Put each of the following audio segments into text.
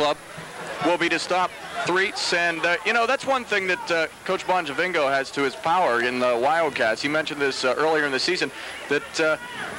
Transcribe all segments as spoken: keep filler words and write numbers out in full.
club will be to stop Threets, and uh, you know, that's one thing that uh, Coach Bonjavingo has to his power in the Wildcats. He mentioned this uh, earlier in the season, that uh,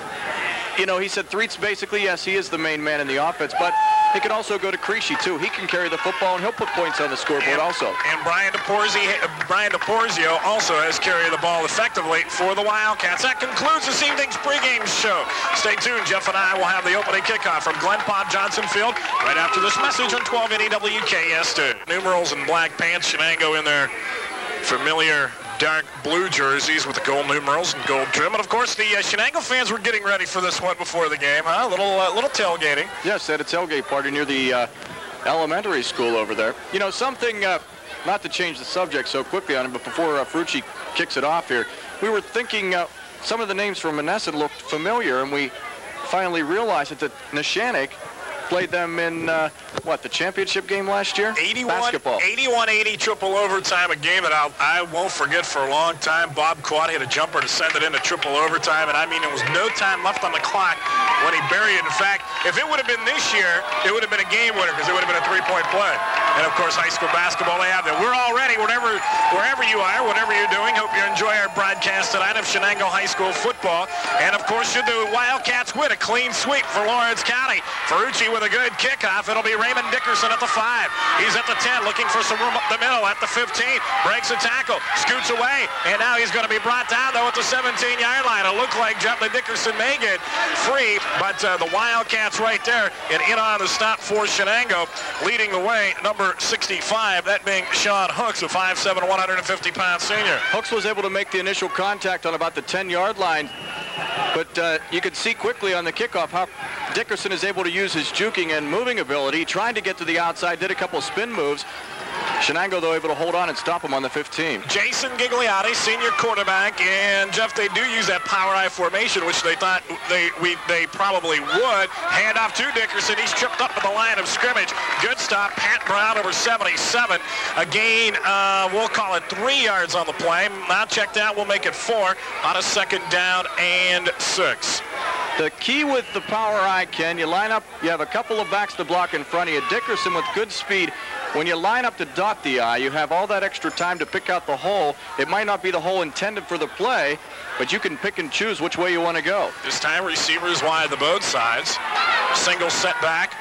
you know, he said Threets basically, yes, he is the main man in the offense, but he can also go to Creasy too. He can carry the football, and he'll put points on the scoreboard and, also. And Brian DePorzio, Brian DePorzio also has carried the ball effectively for the Wildcats. That concludes this evening's pregame show. Stay tuned. Jeff and I will have the opening kickoff from Glen Pond Johnson Field right after this message on twelve eighty W K S two. Numerals and black pants, Shenango in their familiar dark blue jerseys with the gold numerals and gold trim. And of course, the uh, Shenango fans were getting ready for this one before the game, huh? A little, uh, little tailgating. Yes, they had a tailgate party near the uh, elementary school over there. You know, something, uh, not to change the subject so quickly on it, but before uh, Ferrucci kicks it off here, we were thinking uh, some of the names from Monessen looked familiar, and we finally realized that Neshannock played them in, uh, what, the championship game last year? Basketball. eighty-one eighty triple overtime, a game that I'll, I won't forget for a long time. Bob Quad hit a jumper to send it into triple overtime, and I mean, there was no time left on the clock when he buried it. In fact, if it would have been this year, it would have been a game winner because it would have been a three-point play. And, of course, high school basketball, they have that. We're all ready, whatever, wherever you are, whatever you're doing. Hope you enjoy our broadcast tonight of Shenango High School football. And, of course, should the Wildcats win, a clean sweep for Lawrence County. Ferrucci with a good kickoff. It'll be Raymond Dickerson at the five. He's at the ten, looking for some room up the middle at the fifteen. Breaks a tackle, scoots away, and now he's going to be brought down, though, at the seventeen-yard line. It looked like Jeff Dickerson may get free, but uh, the Wildcats right there, and in on the stop for Shenango, leading the way, number sixty-five, that being Sean Hooks, a five seven, one hundred fifty pound senior. Hooks was able to make the initial contact on about the ten-yard line, but uh, you could see quickly on the kickoff how Dickerson is able to use his juking and moving ability, trying to get to the outside, did a couple spin moves. Shenango, though, able to hold on and stop him on the fifteen. Jason Gigliotti, senior quarterback, and Jeff, they do use that power I formation, which they thought they we they probably would. Hand off to Dickerson. He's tripped up at the line of scrimmage. Good stop. Pat Brown, over seventy-seven. A gain, uh, we'll call it three yards on the play. Not checked out. We'll make it four on a second down and six. The key with the power I, Ken, you line up, you have a couple of backs to block in front of you. Dickerson with good speed. When you line up to dot the I, you have all that extra time to pick out the hole. It might not be the hole intended for the play, but you can pick and choose which way you want to go. This time receivers wide to both sides. Single setback.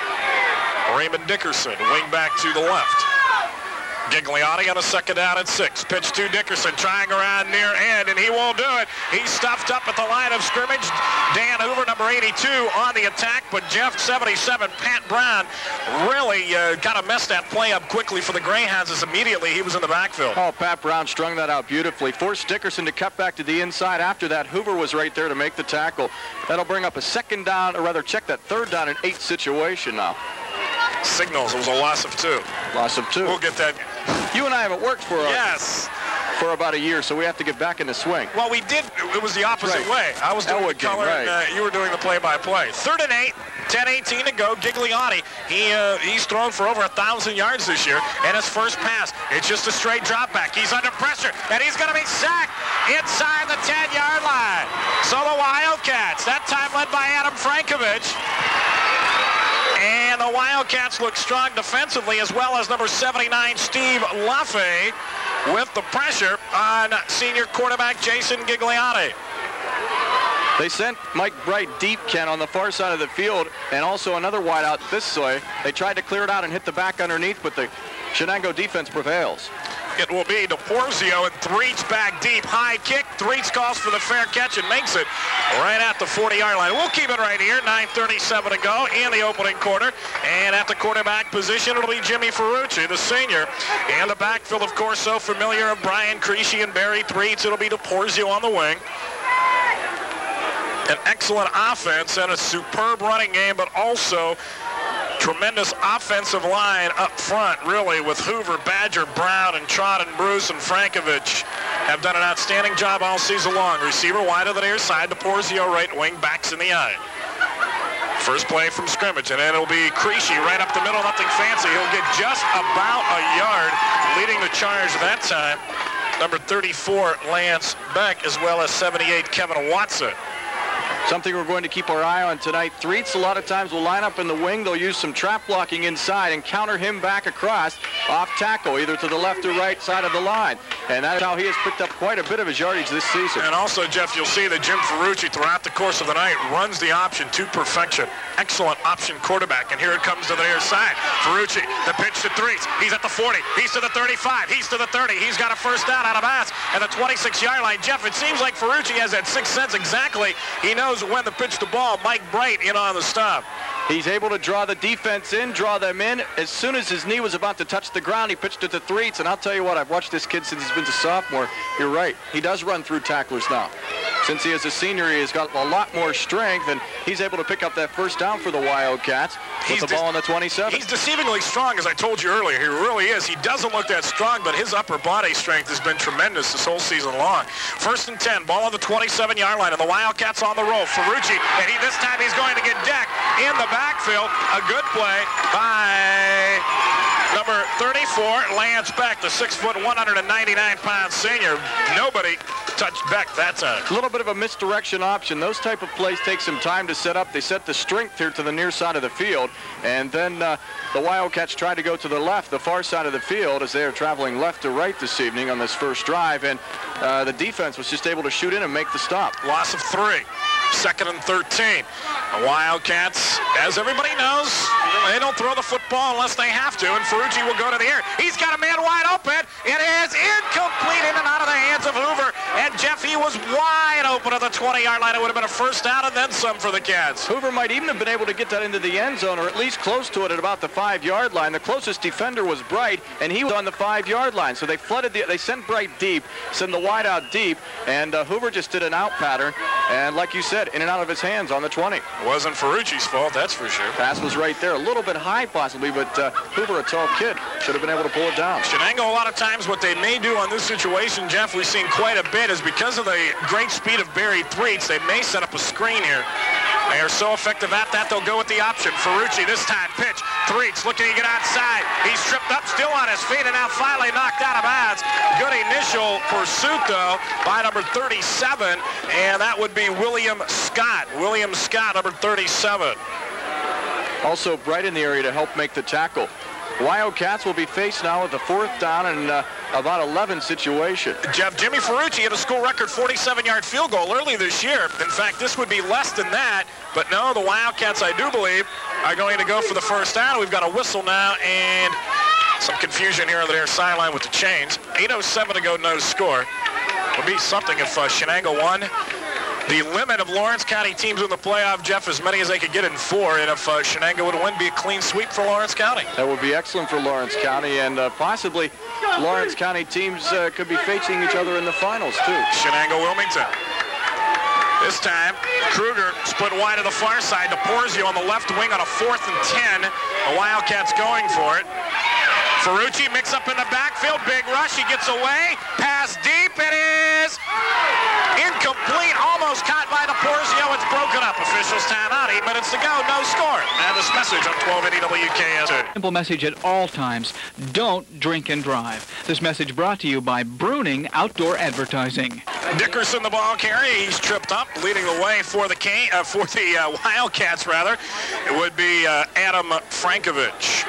Raymond Dickerson, wing back to the left. Gigliotti on a second down at six. Pitch to Dickerson, trying around near end, and he won't do it. He's stuffed up at the line of scrimmage. Dan Hoover, number eighty-two, on the attack, but Jeff, seventy-seven, Pat Brown, really uh, got to mess that play up quickly for the Greyhounds as immediately he was in the backfield. Oh, Pat Brown strung that out beautifully. Forced Dickerson to cut back to the inside. After that, Hoover was right there to make the tackle. That'll bring up a second down, or rather check that third down and eight situation now. Signals, it was a loss of two. Loss of two. We'll get that. You and I haven't worked for a, yes. for about a year, so we have to get back in the swing. Well, we did. It was the opposite right. way. I was doing Elwood the color, game, right. and uh, you were doing the play-by-play. Third and eight, ten eighteen to go. Gigliotti, he uh, he's thrown for over a thousand yards this year, and his first pass, it's just a straight drop back. He's under pressure, and he's going to be sacked inside the ten-yard line. So the Wildcats, that time led by Adam Frankovich. And the Wildcats look strong defensively, as well as number seventy-nine, Steve Laffey, with the pressure on senior quarterback Jason Gigliotti. They sent Mike Bright deep, Ken, on the far side of the field, and also another wideout this way. They tried to clear it out and hit the back underneath, but the Shenango defense prevails. It will be DePorzio, and Threets back deep. High kick. Threets calls for the fair catch and makes it right at the forty-yard line. We'll keep it right here. nine thirty-seven to go in the opening quarter. And at the quarterback position, it'll be Jimmy Ferrucci, the senior. And the backfield, of course, so familiar of Brian Creasy and Barry Threets. It'll be DePorzio on the wing. An excellent offense and a superb running game, but also tremendous offensive line up front, really, with Hoover, Badger, Brown, and Trott, and Bruce, and Frankovich have done an outstanding job all season long. Receiver wide of the near side, DePorzio right wing, backs in the eye. First play from scrimmage, and then it'll be Creasy right up the middle, nothing fancy. He'll get just about a yard, leading the charge that time. Number thirty-four, Lance Beck, as well as seventy-eight, Kevin Watson. Something we're going to keep our eye on tonight. Threets a lot of times will line up in the wing. They'll use some trap blocking inside and counter him back across off tackle, either to the left or right side of the line. And that's how he has picked up quite a bit of his yardage this season. And also, Jeff, you'll see that Jim Ferrucci throughout the course of the night runs the option to perfection. Excellent option quarterback. And here it comes to the near side. Ferrucci, the pitch to Threets. He's at the forty. He's to the thirty-five. He's to the thirty. He's got a first down out of bounds at the twenty-six yard line. Jeff, it seems like Ferrucci has that sixth sense exactly. He knows when to pitch the ball. Mike Bright in on the stop. He's able to draw the defense in, draw them in. As soon as his knee was about to touch the ground, he pitched it to Threets. And I'll tell you what, I've watched this kid since he's been a sophomore. You're right. He does run through tacklers now. Since he is a senior, he has got a lot more strength, and he's able to pick up that first down for the Wildcats with He's the ball on the twenty-seven. He's deceivingly strong, as I told you earlier. He really is. He doesn't look that strong, but his upper body strength has been tremendous this whole season long. First and ten, ball on the twenty-seven yard line, and the Wildcats on the roll. Ferrucci, and he, this time he's going to get decked in the backfield. A good play by number thirty-four, Lance Beck, the six foot, one hundred ninety-nine pound senior. Nobody touched Beck that time. A little bit of a misdirection option. Those type of plays take some time to set up. They set the strength here to the near side of the field, and then uh, the Wildcats tried to go to the left, the far side of the field, as they are traveling left to right this evening on this first drive, and uh, the defense was just able to shoot in and make the stop. Loss of three. Second and thirteen. The Wildcats, as everybody knows, they don't throw the football unless they have to, and Ferrucci will go to the air. He's got a man wide open. It is incomplete, in and out of the hands of Hoover. And Jeff, he was wide open at the twenty yard line. It would have been a first down and then some for the Cats. Hoover might even have been able to get that into the end zone, or at least close to it at about the five yard line. The closest defender was Bright, and he was on the five yard line. So they flooded the, they sent Bright deep, sent the wide out deep, and uh, Hoover just did an out pattern. And like you said, in and out of his hands on the twenty. It wasn't Ferrucci's fault, that's for sure. Pass was right there, a little bit high possibly, but uh, Hoover, a tall kid, should have been able to pull it down. Shenango, a lot of times what they may do on this situation, Jeff, we've seen quite a bit, is because of the great speed of Barry Threets, they may set up a screen here. They are so effective at that, they'll go with the option. Ferrucci this time, pitch. Threets looking to get outside. He's tripped up, still on his feet, and now finally knocked out of bounds. Good initial pursuit, though, by number thirty-seven, and that would be William Scott. William Scott, number thirty-seven. Also Bright in the area to help make the tackle. Wildcats will be faced now with the fourth down and uh, about eleven situation. Jeff, Jimmy Ferrucci had a school record forty-seven yard field goal early this year. In fact, this would be less than that. But no, the Wildcats, I do believe, are going to go for the first down. We've got a whistle now and some confusion here on the near sideline with the chains. eight oh seven to go, no score. Would be something if uh, Shenango won. The limit of Lawrence County teams in the playoff, Jeff, as many as they could get in four, and if uh, Shenango would win, be a clean sweep for Lawrence County. That would be excellent for Lawrence County, and uh, possibly Lawrence County teams uh, could be facing each other in the finals, too. Shenango Wilmington. This time, Kruger split wide to the far side. DePorzio on the left wing on a fourth and ten. The Wildcats going for it. Ferrucci mix up in the backfield. Big rush. He gets away. Pass deep. It is incomplete. Almost caught by DePorzio. It's broken up. Officials timeout. Eight minutes to go. No score. And this message on twelve eighty W K S. Simple message at all times. Don't drink and drive. This message brought to you by Bruning Outdoor Advertising. Dickerson, the ball carrier. He's tripped up, leading the way for the K, uh, for the uh, Wildcats, rather. It would be uh, Adam Frankovich.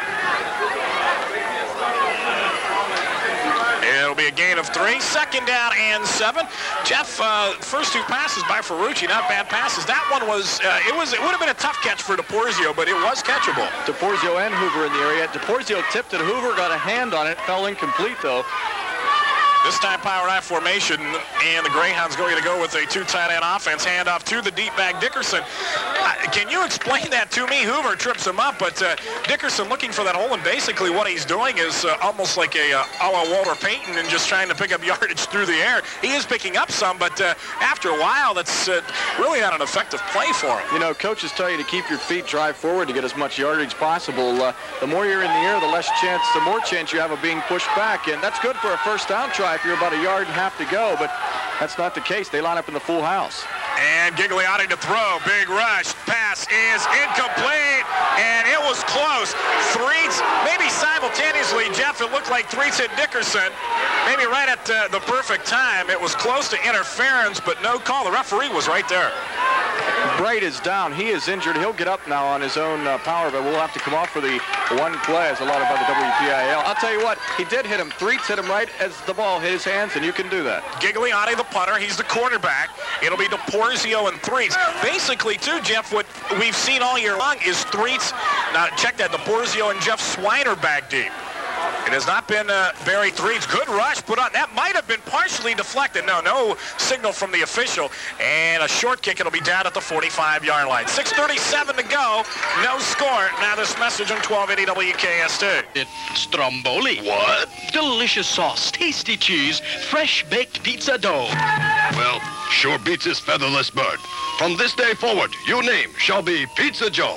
It'll be a gain of three. Second down and seven. Jeff, uh, first two passes by Ferrucci, not bad passes. That one was, uh, it was, it would have been a tough catch for DePorzio, but it was catchable. DePorzio and Hoover in the area. DePorzio tipped it. Hoover got a hand on it. Fell incomplete, though. This time power I formation, and the Greyhounds going to go with a two tight end offense. Handoff to the deep back Dickerson. Uh, can you explain that to me? Hoover trips him up, but uh, Dickerson looking for that hole, and basically what he's doing is uh, almost like a uh, a la Walter Payton and just trying to pick up yardage through the air. He is picking up some, but uh, after a while, that's uh, really not an effective play for him. You know, coaches tell you to keep your feet drive forward to get as much yardage possible. Uh, the more you're in the air, the less chance, the more chance you have of being pushed back, and that's good for a first down try if you're about a yard and a half to go, but that's not the case. They line up in the full house. And Gigliotti to throw. Big rush. Pass is incomplete, and it was close. Threets, maybe simultaneously, Jeff, it looked like Threets hit Dickerson. Maybe right at uh, the perfect time. It was close to interference, but no call. The referee was right there. Bright is down. He is injured. He'll get up now on his own uh, power, but we'll have to come off for the one play as allotted by the W P I L. I'll tell you what, he did hit him. Threets hit him right as the ball hit his hands, and you can do that. Gigliotti, the punter, he's the quarterback. It'll be DePorzio and Threets. Basically, too, Jeff, what we've seen all year long is Threets. Now, check that, DePorzio and Jeff Swiner back deep. It has not been uh, Barry Threets. Good rush put on. That might have been partially deflected. No, no signal from the official. And a short kick. It'll be down at the forty-five yard line. six thirty-seven to go. No score. Now this message on twelve eighty W K S T. It's Stromboli. What? Delicious sauce, tasty cheese, fresh baked pizza dough. Well, sure beats his featherless bird. From this day forward, your name shall be Pizza Joe.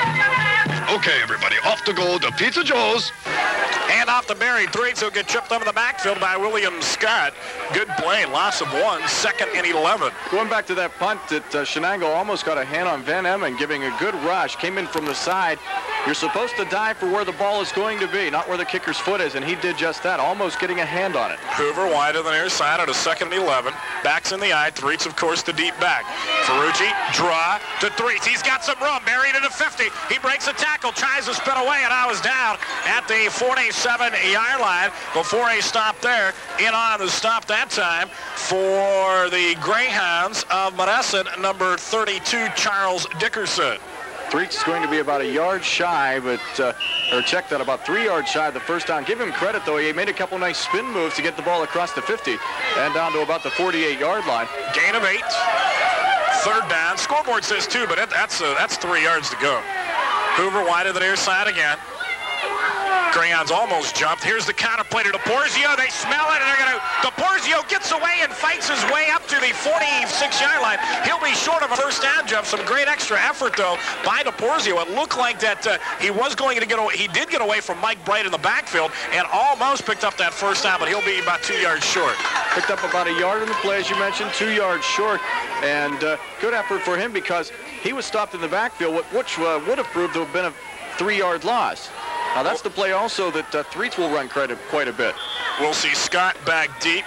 Okay, everybody, off to go to Pizza Joe's. And off to Barry Threets, who'll get tripped over the backfield by William Scott. Good play, loss of one, second and eleven. Going back to that punt that uh, Shenango almost got a hand on Van Emmen, giving a good rush, came in from the side. You're supposed to dive for where the ball is going to be, not where the kicker's foot is, and he did just that, almost getting a hand on it. Hoover wide of the near side at a second and eleven. Backs in the eye. Threets, of course, the deep back. Ferrucci, draw to Threets. He's got some room. Buried at a fifty. He breaks a tackle, tries to spin away, and I was down at the forty-seven yard line before he stopped there. In on the stop that time for the Greyhounds of Monessen, number thirty-two, Charles Dickerson. Threets is going to be about a yard shy, but uh, or checked out about three yards shy of the first down. Give him credit, though. He made a couple nice spin moves to get the ball across the fifty and down to about the forty-eight yard line. Gain of eight. Third down. Scoreboard says two, but it, that's uh, that's three yards to go. Hoover wide of the near side again. Greyhounds almost jumped. Here's the counter play to DePorzio. They smell it, and they're going to... DePorzio gets away and fights his way up to the forty-six yard line. He'll be short of a first down jump. Some great extra effort, though, by DePorzio. It looked like that uh, he was going to get away. He did get away from Mike Bright in the backfield and almost picked up that first down, but he'll be about two yards short. Picked up about a yard in the play, as you mentioned, two yards short. And uh, good effort for him because he was stopped in the backfield, which uh, would have proved to have been a three-yard loss. Now, that's the play also that uh, Threets will run credit quite a bit. We'll see Scott back deep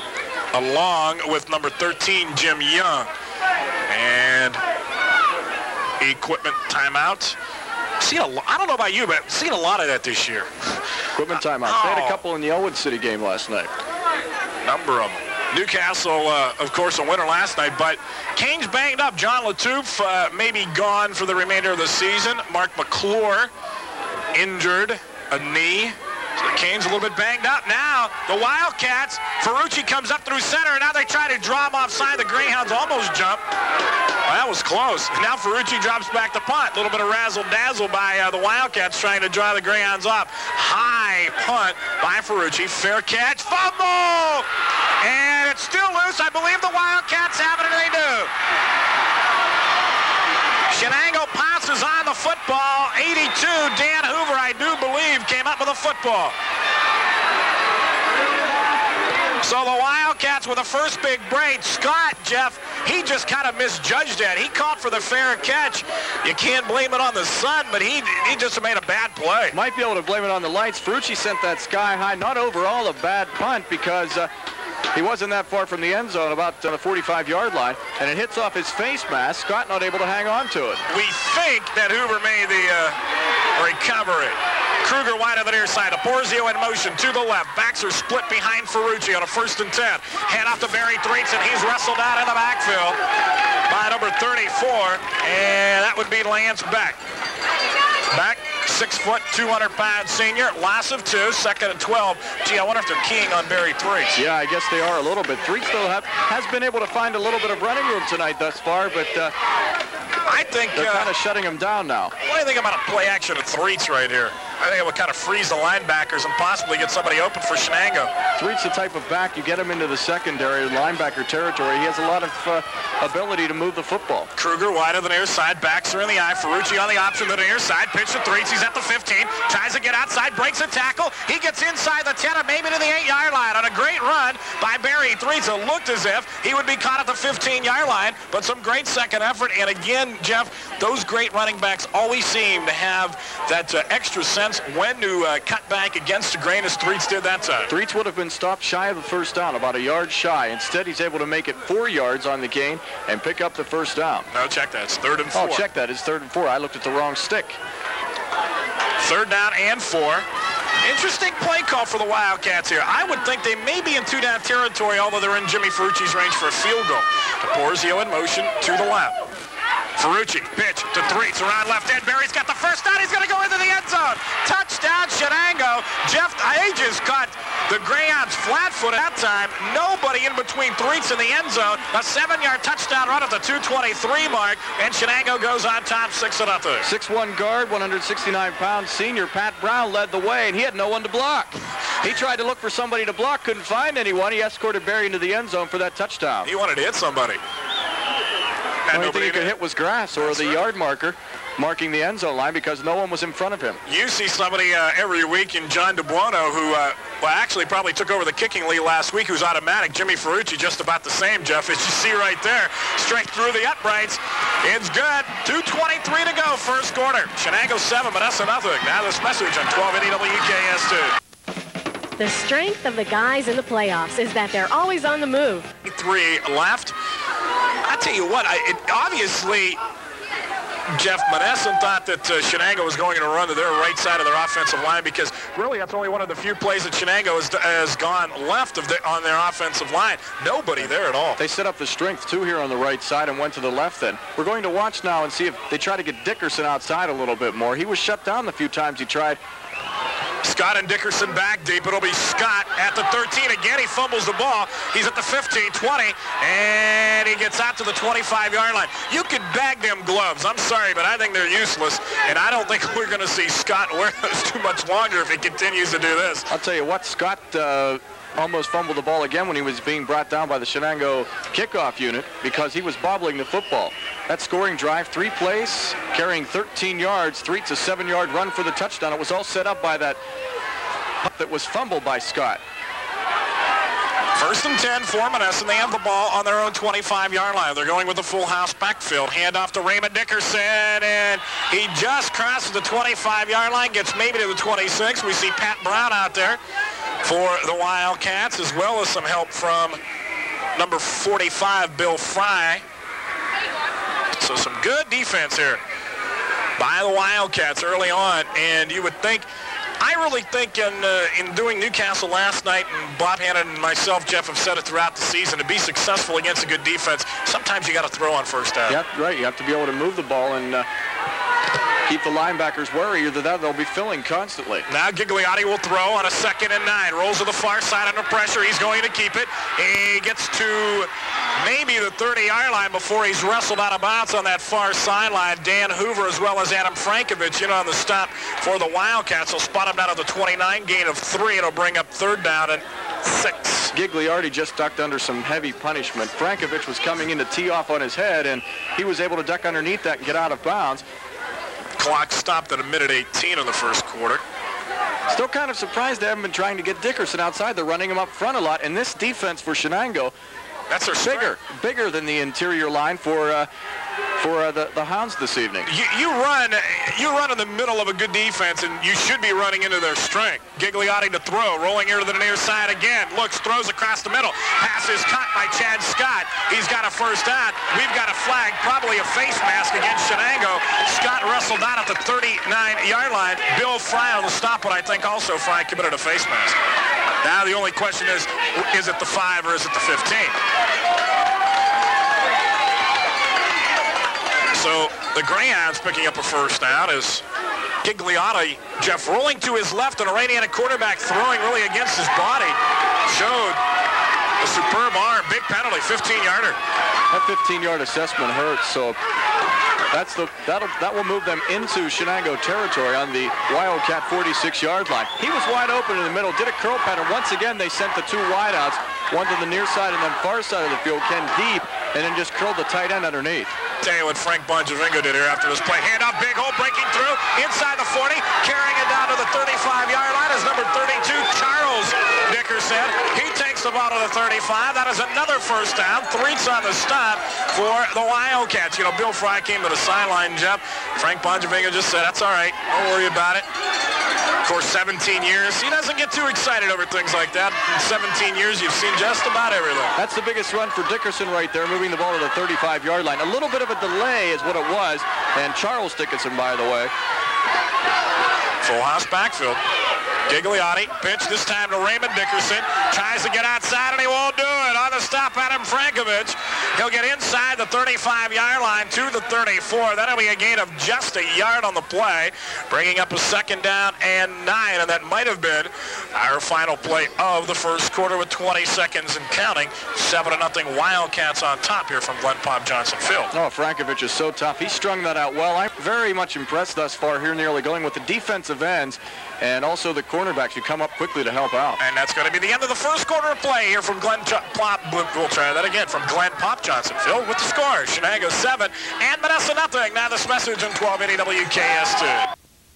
along with number thirteen, Jim Young. And equipment timeout. Seen a, I don't know about you, but I've seen a lot of that this year. Equipment timeout. Oh. They had a couple in the Elwood City game last night. Number of them. Newcastle, uh, of course, a winner last night, but Canes banged up. John Latouf uh, may be gone for the remainder of the season. Mark McClure injured a knee. So the Canes a little bit banged up. Now the Wildcats, Ferrucci comes up through center, and now they try to draw him offside. The Greyhounds almost jump. Well, that was close. Now Ferrucci drops back to punt. A little bit of razzle-dazzle by uh, the Wildcats trying to draw the Greyhounds off. High punt by Ferrucci. Fair catch. Fumble! And it's still loose. I believe the Wildcats have it, and they do. Shenango passes on the football. eighty-two, Dan Hoover, I do believe, came up with a football. So the Wildcats with the first big break. Scott, Jeff, he just kind of misjudged that. He caught for the fair catch. You can't blame it on the sun, but he he just made a bad play. Might be able to blame it on the lights. Ferrucci sent that sky high. Not overall a bad punt because uh, he wasn't that far from the end zone, about uh, the forty-five yard line, and it hits off his face mask. Scott not able to hang on to it. We think that Hoover made the uh, recovery. Kruger wide on the near side. DePorzio in motion to the left. Backs are split behind Ferrucci on a first and ten. Hand off to Barry Threets, and he's wrestled out in the backfield by number thirty-four, and that would be Lance Beck. Beck, six foot, two hundred pound senior. Loss of two, second and twelve. Gee, I wonder if they're keying on Barry Threets. Yeah, I guess they are a little bit. Threets, though, have, has been able to find a little bit of running room tonight thus far, but uh, I think they're uh, kind of shutting him down now. What do you think about a play action of Threets right here? I think it would kind of freeze the linebackers and possibly get somebody open for Shenango. Threets the type of back, you get him into the secondary, linebacker territory. He has a lot of uh, ability to move the football. Kruger wide of the near side, backs are in the eye. Ferrucci on the option to the near side. Pitch to Threets, he's at the fifteen. Tries to get outside, breaks a tackle. He gets inside the ten and maybe to the eight yard line on a great run by Barry Threets. It looked as if he would be caught at the fifteen yard line, but some great second effort. And again, Jeff, those great running backs always seem to have that uh, extra sense when to uh, cut back against the grain as Threets did that time. Threets would have been stopped shy of the first down, about a yard shy. Instead, he's able to make it four yards on the gain and pick up the first down. No, check that. It's third and four. Oh, check that. It's third and four. I looked at the wrong stick. Third down and four. Interesting play call for the Wildcats here. I would think they may be in two-down territory, although they're in Jimmy Ferrucci's range for a field goal. Porzio in motion to the left. Ferrucci, pitch to Threets, around left end. Barry's got the first down. He's going to go into the end zone. Touchdown, Shenango. Jeff Aegis caught the Greyhounds flat-foot at that time. Nobody in between Threets and the end zone. A seven-yard touchdown run at the two twenty-three mark, and Shenango goes on top six to nothing. six one guard, one hundred sixty-nine pound senior Pat Brown led the way, and he had no one to block. He tried to look for somebody to block, couldn't find anyone. He escorted Barry into the end zone for that touchdown. He wanted to hit somebody. The only thing he could hit was grass or That's the right. yard marker marking the end zone line because no one was in front of him. You see somebody uh, every week in John DeBuono who, uh, well, actually probably took over the kicking lead last week, who's automatic. Jimmy Ferrucci just about the same, Jeff, as you see right there. Straight through the uprights. It's good. two twenty-three to go, first quarter. Shenango seven, Modesto nothing. Now this message on twelve eighty W K S two. The strength of the guys in the playoffs is that they're always on the move. Three left. I tell you what, I, it, obviously, Jeff Monessen thought that uh, Shenango was going to run to their right side of their offensive line because really that's only one of the few plays that Shenango has, has gone left of the, on their offensive line. Nobody there at all. They set up the strength, too, here on the right side and went to the left then. We're going to watch now and see if they try to get Dickerson outside a little bit more. He was shut down the few times he tried. Scott and Dickerson back deep. It'll be Scott at the thirteen. Again, he fumbles the ball. He's at the fifteen, twenty, and he gets out to the twenty-five yard line. You could bag them gloves. I'm sorry, but I think they're useless, and I don't think we're going to see Scott wear those too much longer if he continues to do this. I'll tell you what, Scott uh, almost fumbled the ball again when he was being brought down by the Shenango kickoff unit because he was bobbling the football. That scoring drive, three plays, carrying thirteen yards, Threets a seven-yard run for the touchdown. It was all set up by that that was fumbled by Scott. First and ten for Monessen. They have the ball on their own twenty-five yard line. They're going with the full house backfield. Hand off to Raymond Dickerson, and he just crosses the twenty-five yard line, gets maybe to the twenty-six. We see Pat Brown out there for the Wildcats, as well as some help from number forty-five, Bill Fry. So some good defense here by the Wildcats early on, and you would think, I really think in uh, in doing Newcastle last night, and Bob Hannon and myself, Jeff, have said it throughout the season, to be successful against a good defense, sometimes you got to throw on first down. Yeah, right. You have to be able to move the ball and uh, keep the linebackers worried. Either that, they'll be filling constantly. Now Gigliotti will throw on a second and nine. Rolls to the far side under pressure. He's going to keep it. He gets to maybe the thirty yard line before he's wrestled out of bounds on that far sideline. Dan Hoover as well as Adam Frankovich in on the stop for the Wildcats. Will spot him down to the twenty-nine, gain of three. It'll bring up third down and six. Gigliotti just ducked under some heavy punishment. Frankovich was coming in to tee off on his head, and he was able to duck underneath that and get out of bounds. Clock stopped at a minute eighteen in the first quarter. Still kind of surprised they haven't been trying to get Dickerson outside. They're running him up front a lot, and this defense for Shenango, That's their bigger, strength. bigger than the interior line for uh, for uh, the, the Hounds this evening. You, you run you run in the middle of a good defense, and you should be running into their strength. Gigliotti to throw, rolling here to the near side again. Looks, throws across the middle. Pass is caught by Chad Scott. He's got a first down. We've got a flag, probably a face mask against Shenango. Scott wrestled down at the thirty-nine yard line. Bill Fry on the stop, but I think also Fry committed a face mask. Now the only question is, is it the five or is it the fifteen? So the Greyhounds picking up a first down as Gigliotti, Jeff, rolling to his left, and a right-handed quarterback throwing really against his body. Showed a superb arm. Big penalty, fifteen yarder. That fifteen yard assessment hurts, so that's the that'll that will move them into Shenango territory on the Wildcat forty-six yard line. He was wide open in the middle, did a curl pattern. Once again, they sent the two wideouts, one to the near side and then far side of the field, Ken Deep, and then just curled the tight end underneath. Tell you what Frank Bonjavingo did here after this play. Hand up, big hole, breaking through, inside the forty, carrying it down to the thirty-five-yard line is number thirty-two, Charles Dickerson. He takes the ball to the thirty-five. That is another first down. Threats on the stop for the Wildcats. You know, Bill Fry came to the sideline, Jeff. Frank Bonjavingo just said, that's all right. Don't worry about it. Of course, seventeen years. He doesn't get too excited over things like that. In seventeen years, you've seen just about everything. That's the biggest run for Dickerson right there, moving the ball to the thirty-five-yard line. A little bit of a delay is what it was. And Charles Dickerson, by the way. Full house backfield. Gigliotti, pitch this time to Raymond Dickerson. Tries to get outside, and he won't do it. On the stop, Adam Frankovich. He'll get inside the thirty-five-yard line to the thirty-four. That'll be a gain of just a yard on the play, bringing up a second down and nine, and that might have been our final play of the first quarter with twenty seconds and counting. seven to nothing Wildcats on top here from Glenn Pop Johnson Field. Oh, Frankovich is so tough. He strung that out well. I'm very much impressed thus far here in the early going with the defensive ends and also the cornerbacks who come up quickly to help out. And that's going to be the end of the first quarter of play here from Glenn Pop. We'll try that again from Glenn Pop Johnson Field with the score. Shenango seven and Monessen nothing. Now this message on twelve eighty W K S two.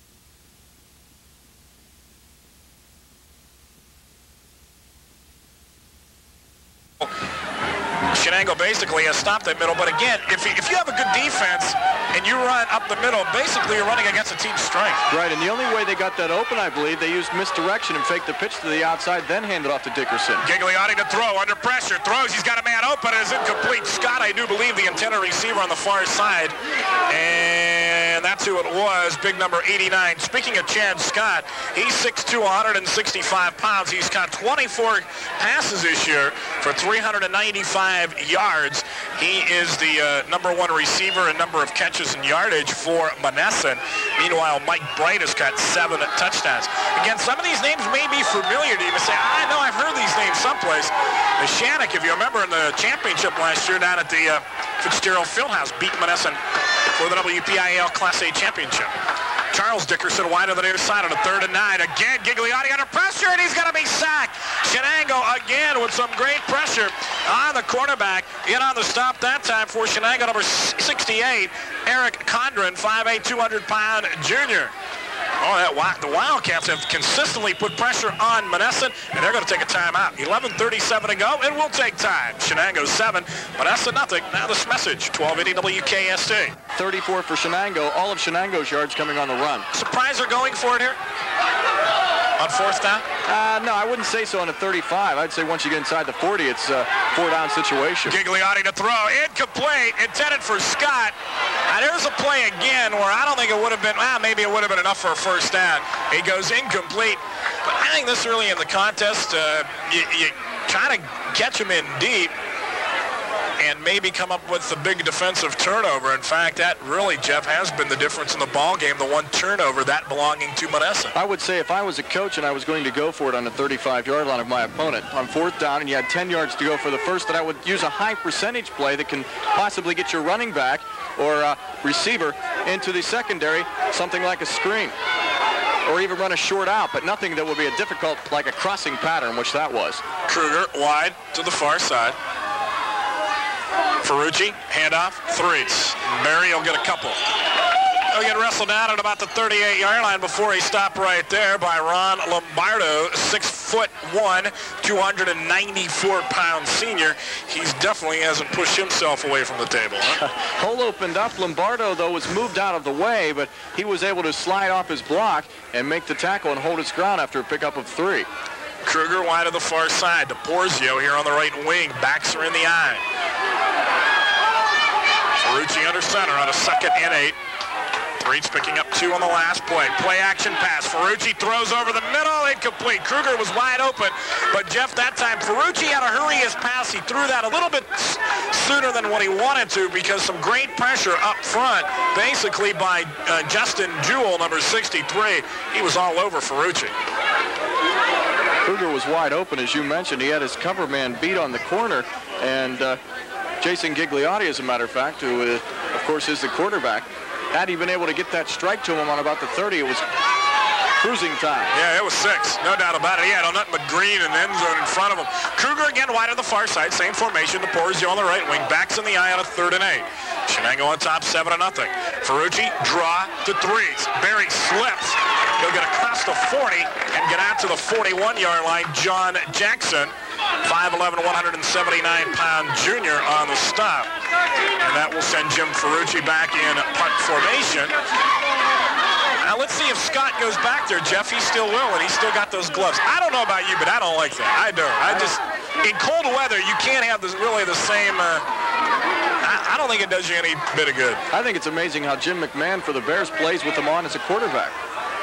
Shenango basically has stopped that middle, but again, if you, if you have a good defense and you run up the middle, basically you're running against a team's strength. Right, and the only way they got that open, I believe, they used misdirection and faked the pitch to the outside, then handed off to Dickerson. Gigliotti to throw, under pressure, throws, he's got a man open, it is incomplete. Scott, I do believe, the intended receiver on the far side, and that's who it was, big number eighty-nine. Speaking of Chad Scott, he's six two, one hundred sixty-five pounds. He's caught twenty-four passes this year for three hundred ninety-five yards. He is the uh, number one receiver and number of catches and yardage for Monessen. Meanwhile, Mike Bright has got seven touchdowns. Again, some of these names may be familiar to you. You say, I know I've heard these names someplace. The Shannock, if you remember in the championship last year down at the uh, Fitzgerald Fieldhouse, beat Monessen for the W P I A L Class A Championship. Charles Dickerson wide on the near side on a third and nine. Again, Gigliotti under pressure, and he's going to be sacked. Shenango again with some great pressure on the cornerback. In on the stop that time for Shenango, number sixty-eight, Eric Condren, five eight, two hundred pound junior. Oh, that the Wildcats have consistently put pressure on Monessen, and they're going to take a timeout. eleven thirty-seven to go, and we'll take time. Shenango seven, Monessen nothing. Now this message, twelve eighty W K S T. thirty-four for Shenango. All of Shenango's yards coming on the run. Surprise they're going for it here? On fourth down? Uh, no, I wouldn't say so on a thirty-five. I'd say once you get inside the forty, it's a four-down situation. Gigliotti to throw. Incomplete. Intended for Scott. Now, there's a play again where I don't think it would have been, well, maybe it would have been enough for a first down. It goes incomplete. But I think this early in the contest, uh, you, you try to catch him in deep and maybe come up with the big defensive turnover. In fact, that really, Jeff, has been the difference in the ball game, the one turnover, that belonging to Monessen. I would say if I was a coach and I was going to go for it on the thirty-five-yard line of my opponent, on fourth down and you had ten yards to go for the first, that I would use a high percentage play that can possibly get your running back or uh, receiver into the secondary, something like a screen, or even run a short out, but nothing that would be a difficult, like a crossing pattern, which that was. Kruger wide to the far side. Ferrucci, handoff, threes. Murray will get a couple. He'll get wrestled down at about the thirty-eight-yard line before he stopped right there by Ron Lombardo, six foot one, two hundred ninety-four pound senior. He's definitely hasn't pushed himself away from the table. Huh? Hole opened up. Lombardo, though, was moved out of the way, but he was able to slide off his block and make the tackle and hold his ground after a pickup of three. Kruger wide to the far side. To Porzio here on the right wing. Backs are in the eye. Ferrucci under center on a second and eight. Threets picking up two on the last play. Play action pass. Ferrucci throws over the middle. Incomplete. Kruger was wide open. But, Jeff, that time Ferrucci had to hurry his pass. He threw that a little bit sooner than what he wanted to because some great pressure up front, basically by uh, Justin Jewell, number sixty-three. He was all over Ferrucci. Kruger was wide open, as you mentioned. He had his cover man beat on the corner. And uh, Jason Gigliotti, as a matter of fact, who, uh, of course, is the quarterback, had he been able to get that strike to him on about the thirty, it was cruising time. Yeah, it was six. No doubt about it. He had nothing but green in the end zone in front of him. Kruger again wide on the far side. Same formation. The Porzio on the right wing. Backs in the eye on a third and eight. Shenango on top, seven to nothing. Ferrucci, draw to threes. Barry slips. He'll get across the forty and get out to the forty-one-yard line. John Jackson, five eleven, one hundred seventy-nine pound junior on the stop. And that will send Jim Ferrucci back in punt formation. Now let's see if Scott goes back there, Jeff. He still will, and he's still got those gloves. I don't know about you, but I don't like that. I don't. I just, in cold weather, you can't have this really the same. Uh, I, I don't think it does you any bit of good. I think it's amazing how Jim McMahon for the Bears plays with them on as a quarterback.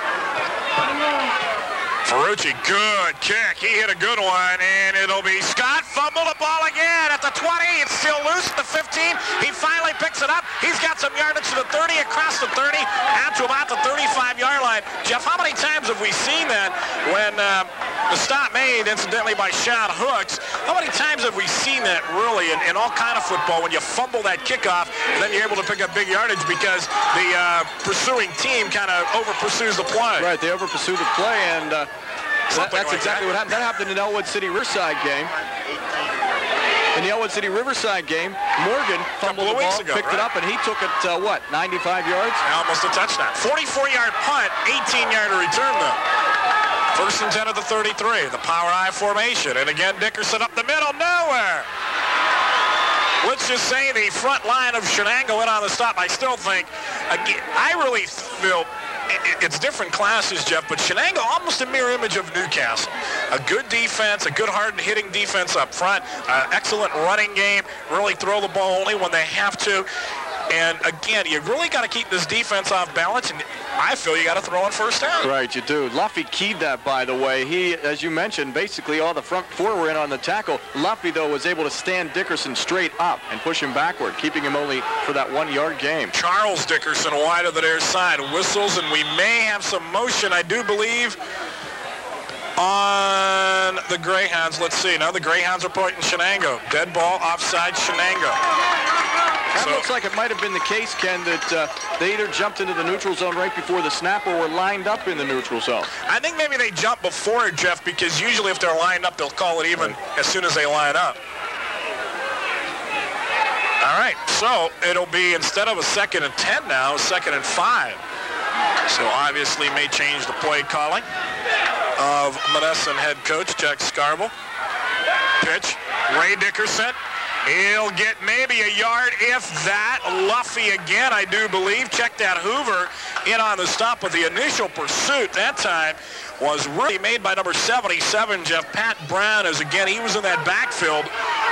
Ferrucci, good kick. He hit a good one, and it'll be Scott. Fumble the ball again at the twenty. It's still loose at the fifteen. He finally picks it up. He's got some yardage to the thirty, across the thirty, out to about the thirty-five-yard line. Jeff, how many times have we seen that when uh, the stop made, incidentally, by Sean Hooks? How many times have we seen that, really, in, in all kind of football, when you fumble that kickoff, and then you're able to pick up big yardage because the uh, pursuing team kind of over-pursues the play? Right, they over-pursue the play, and uh, that, that's like exactly that. what happened. That happened in the Elwood City Riverside game. In the Elwood City Riverside game, Morgan fumbled the ball, ago, picked right? it up, and he took it, uh, what, ninety-five yards? Almost a touchdown. forty-four-yard punt, eighteen-yard return, though. First and ten at the thirty-three. The power I formation. And again, Dickerson up the middle. Nowhere. Let's just say the front line of Shenango in on the stop. I still think, again, I really feel it's different classes, Jeff, but Shenango almost a mirror image of Newcastle. A good defense, a good hard-hitting defense up front, uh, excellent running game, really throw the ball only when they have to. And again, you really got to keep this defense off balance, and I feel you got to throw on first down. Right, you do. Luffy keyed that, by the way. He, as you mentioned, basically all the front four were in on the tackle. Luffy, though, was able to stand Dickerson straight up and push him backward, keeping him only for that one-yard game. Charles Dickerson wide of the near side. Whistles, and we may have some motion, I do believe, on the Greyhounds. Let's see. Now the Greyhounds are pointing Shenango. Dead ball, offside, Shenango. That So, looks like it might have been the case, Ken, that uh, they either jumped into the neutral zone right before the snap or were lined up in the neutral zone. I think maybe they jump before it, Jeff, because usually if they're lined up, they'll call it even as soon as they line up. All right, so it'll be, instead of a second and ten now, a second and five. So obviously may change the play calling of Monessen head coach Jack Scarble. Pitch, Ray Dickerson. He'll get maybe a yard, if that. Luffy again, I do believe. Check that Hoover in on the stop, but the initial pursuit that time was really made by number seventy-seven, Jeff. Pat Brown, as again, he was in that backfield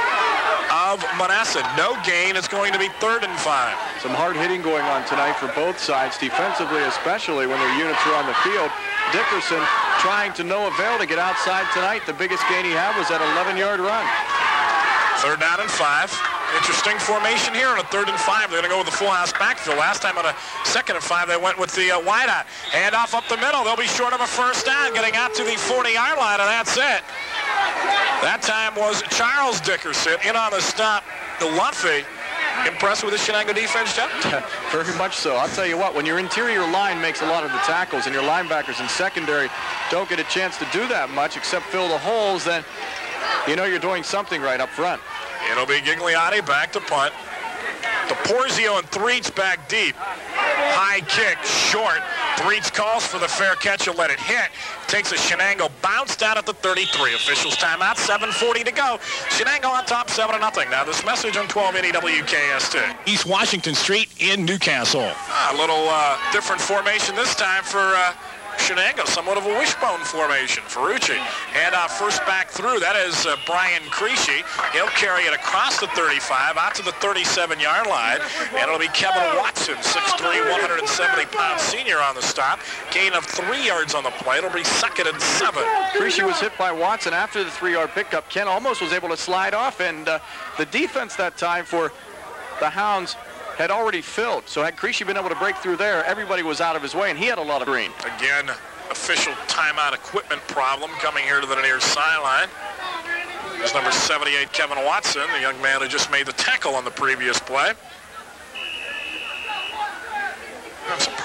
of Monessen. No gain. It's going to be third and five. Some hard hitting going on tonight for both sides, defensively especially when their units are on the field. Dickerson trying to no avail to get outside tonight. The biggest gain he had was that eleven-yard run. Third down and five. Interesting formation here on a third and five. They're going to go with the full house backfield. Last time on a second and five, they went with the uh, wide out. Hand off up the middle. They'll be short of a first down, getting out to the forty-yard line, and that's it. That time was Charles Dickerson in on the stop. The Luffy. Impressed with the Shenango defense, Jeff? Very much so. I'll tell you what, when your interior line makes a lot of the tackles and your linebackers in secondary don't get a chance to do that much except fill the holes, then you know you're doing something right up front. It'll be Gigliotti back to punt. The Porzio and Threets back deep. High kick, short. Threets calls for the fair catch. He'll let it hit. Takes a Shenango bounce down at the thirty-three. Officials timeout, seven forty to go. Shenango on top, seven to nothing. Now this message on twelve eighty W K S T. East Washington Street in Newcastle. A little uh, different formation this time for uh, Shenango, somewhat of a wishbone formation. Ferrucci, hand off first back through. That is uh, Brian Creasy. He'll carry it across the thirty-five, out to the thirty-seven-yard line. And it'll be Kevin Watson, six three, one hundred seventy pound senior on the stop. Gain of three yards on the play. It'll be second and seven. Creasy was hit by Watson after the three-yard pickup. Ken almost was able to slide off, and uh, the defense that time for the Hounds had already filled. So had Creasy been able to break through there, everybody was out of his way, and he had a lot of green. Again, official timeout equipment problem coming here to the near sideline. There's number seventy-eight, Kevin Watson, the young man who just made the tackle on the previous play. I'm surprised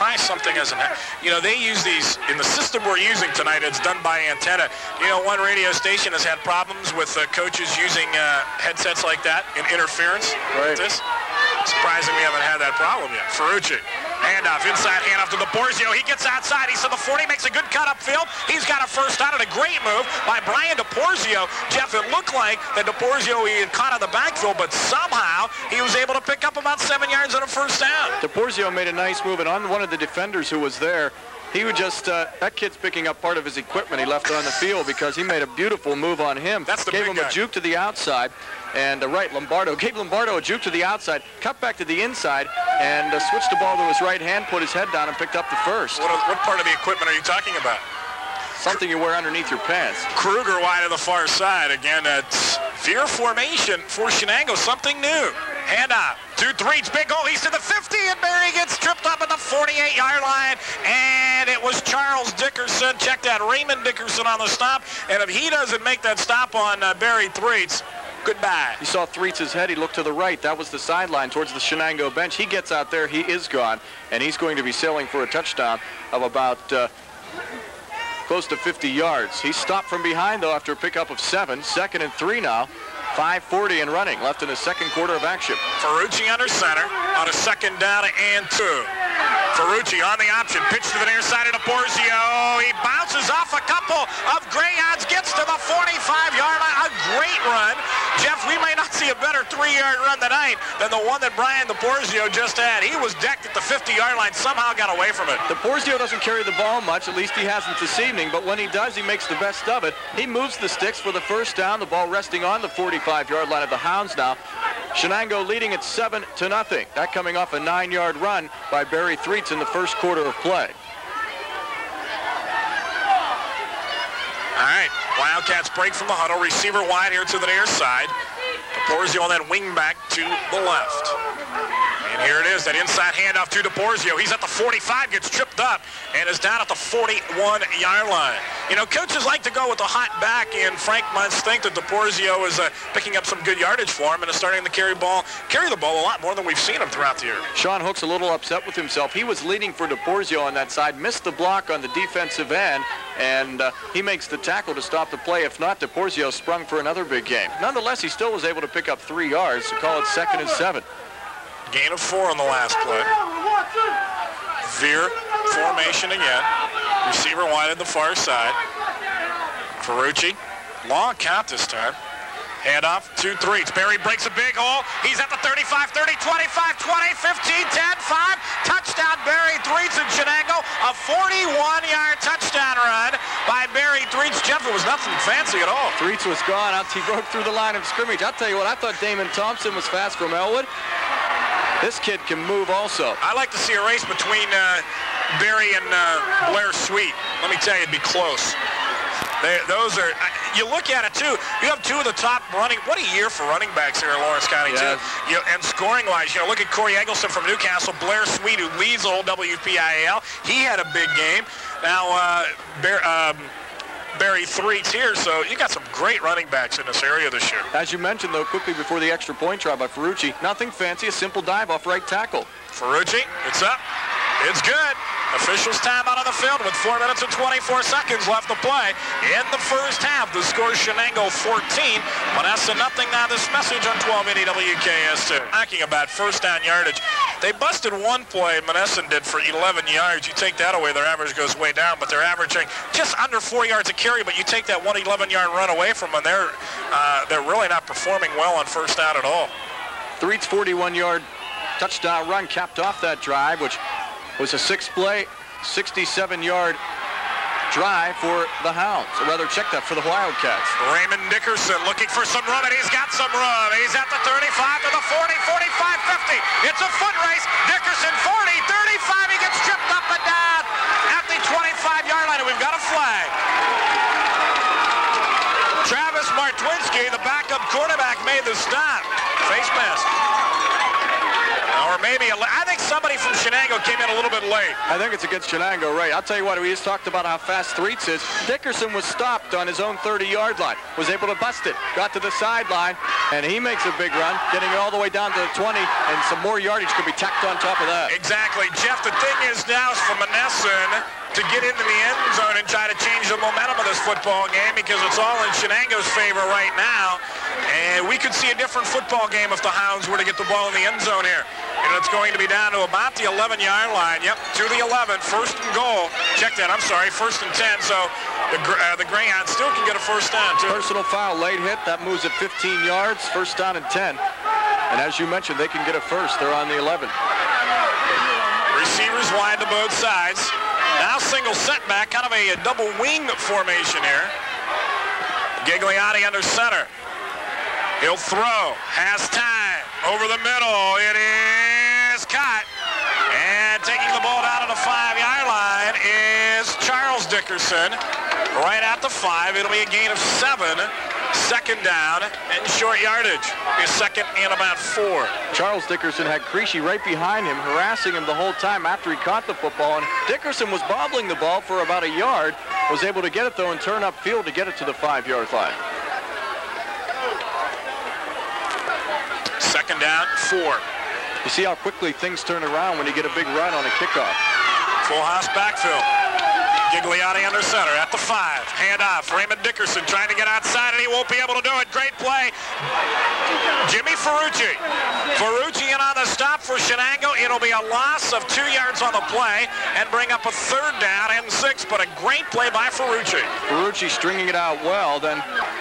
surprised something hasn't happened. You know, they use these, in the system we're using tonight, it's done by antenna. You know, one radio station has had problems with uh, coaches using uh, headsets like that in interference. Right. Like this. Surprising we haven't had that problem yet. Ferrucci. Handoff, inside handoff to DePorzio. He gets outside. He's to the forty, makes a good cut upfield. He's got a first down and a great move by Brian DePorzio. Jeff, it looked like that DePorzio he had caught on the backfield, but somehow he was able to pick up about seven yards on a first down. DePorzio made a nice move, and on one of the defenders who was there, he would just, uh, that kid's picking up part of his equipment he left on the field because he made a beautiful move on him. That's the Gave big him guy. a juke to the outside. And uh, right, Lombardo gave Lombardo a juke to the outside, cut back to the inside, and uh, switched the ball to his right hand, put his head down, and picked up the first. What, what part of the equipment are you talking about? Something you wear underneath your pants. Kruger wide to the far side. Again, it's veer formation for Shenango. Something new. Handoff. Two, three. It's big goal. He's to the fifty, and Barry gets tripped up at the forty-eight yard line. And it was Charles Dickerson. Check that. Raymond Dickerson on the stop. And if he doesn't make that stop on uh, Barry Threets, goodbye. You saw Threets' head. He looked to the right. That was the sideline towards the Shenango bench. He gets out there. He is gone. And he's going to be sailing for a touchdown of about uh, close to fifty yards. He stopped from behind, though, after a pickup of seven. Second and three now. five forty and running. Left in the second quarter of action. Ferrucci under center on a second down and two. Ferrucci on the option. Pitch to the near side of DePorzio. He bounces off a couple of Greyhounds. Gets to the forty-five yard line. A great run. Jeff, we may not see a better three yard run tonight than the one that Brian DePorzio just had. He was decked at the fifty yard line. Somehow got away from it. DePorzio doesn't carry the ball much. At least he hasn't this evening. But when he does, he makes the best of it. He moves the sticks for the first down. The ball resting on the forty-five yard line of the Hounds now. Shenango leading at seven to nothing. That coming off a nine yard run by Barry Threets in the first quarter of play. All right, Wildcats break from the huddle. Receiver wide here to the near side. DePorzio on that wing back to the left. And here it is, that inside handoff to DePorzio. He's at the forty-five, gets tripped up, and is down at the forty-one yard line. You know, coaches like to go with the hot back, and Frank must think that DePorzio is uh, picking up some good yardage for him and is starting to carry ball, carry the ball a lot more than we've seen him throughout the year. Sean Hook's a little upset with himself. He was leading for DePorzio on that side, missed the block on the defensive end, and uh, he makes the tackle to stop the play. If not, DePorzio sprung for another big game. Nonetheless, he still was able to pick up three yards to call it second and seven. Gain of four on the last play. Veer formation again. Receiver wide at the far side. Ferrucci. Long count this time. Handoff, two, three. Barry breaks a big hole. He's at the thirty-five, thirty, twenty-five, twenty, fifteen, ten, five. Touchdown, Barry Threets in Shenango. A forty-one yard touchdown run by Barry Threets. Jeff, it was nothing fancy at all. Threets was gone. Out, he broke through the line of scrimmage. I'll tell you what, I thought Damon Thompson was fast from Elwood. This kid can move also. I like to see a race between uh, Barry and uh, Blair Sweet. Let me tell you, it'd be close. They, those are, you look at it too, you have two of the top running, what a year for running backs here in Lawrence County yes. too. You know, and scoring wise, you know, look at Corey Eggleston from Newcastle, Blair Sweet, who leads the whole W P I A L. He had a big game. Now, uh, Bear, um, Barry Threets here, so you got some great running backs in this area this year. As you mentioned, though, quickly before the extra point try by Ferrucci, nothing fancy, a simple dive off right tackle. Ferrucci, it's up. It's good. Officials time out on the field with four minutes and twenty-four seconds left to play in the first half. The score is Shenango fourteen, Monessen nothing. Now this message on twelve eighty W K S two. Talking about first down yardage. They busted one play, Monessen did, for eleven yards. You take that away, their average goes way down, but they're averaging just under four yards a carry, but you take that one eleven yard run away from them, they're, uh, they're really not performing well on first down at all. Threets' forty-one yard touchdown run capped off that drive, which was a six-play, sixty-seven yard drive for the Hounds. Or rather, check that for the Wildcats. Raymond Dickerson looking for some room, and he's got some room. He's at the thirty-five to the forty, forty-five, fifty. It's a foot race. Dickerson forty, thirty-five. He gets tripped up and down at the twenty-five yard line, and we've got a flag. Travis Martwinski, the backup quarterback, made the stop. Face mask. Now maybe a, I think somebody from Shenango came in a little bit late. I think it's against Shenango, Ray. I'll tell you what, we just talked about how fast Threets is. Dickerson was stopped on his own thirty-yard line, was able to bust it, got to the sideline, and he makes a big run, getting it all the way down to the twenty, and some more yardage could be tacked on top of that. Exactly. Jeff, the thing is now is for Monessen to get into the end zone and try to change the momentum of this football game, because it's all in Shenango's favor right now. And we could see a different football game if the Hounds were to get the ball in the end zone here. And it's going to be down to about the eleven-yard line. Yep, to the eleven, first and goal. Check that, I'm sorry, first and ten. So the, uh, the Greyhounds still can get a first down, too. Personal foul, late hit. That moves at fifteen yards, first down and ten. And as you mentioned, they can get a first. They're on the eleven. Receivers wide to both sides. Now single setback, kind of a, a double wing formation here. Gigliotti under center. He'll throw, has time, over the middle, it is caught. And taking the ball down to the five-yard line is Charles Dickerson. Right at the five, it'll be a gain of seven. Second down and short yardage. His second and about four. Charles Dickerson had Creasy right behind him, harassing him the whole time after he caught the football. And Dickerson was bobbling the ball for about a yard, was able to get it, though, and turn upfield to get it to the five-yard line. Second down, four. You see how quickly things turn around when you get a big run on a kickoff. Full house backfield. Gigliotti under center at the five. Hand off. Raymond Dickerson trying to get outside, and he won't be able to do it. Great play. Jimmy Ferrucci. Ferrucci in on the stop for Shenango. It'll be a loss of two yards on the play and bring up a third down and six, but a great play by Ferrucci. Ferrucci stringing it out well. Then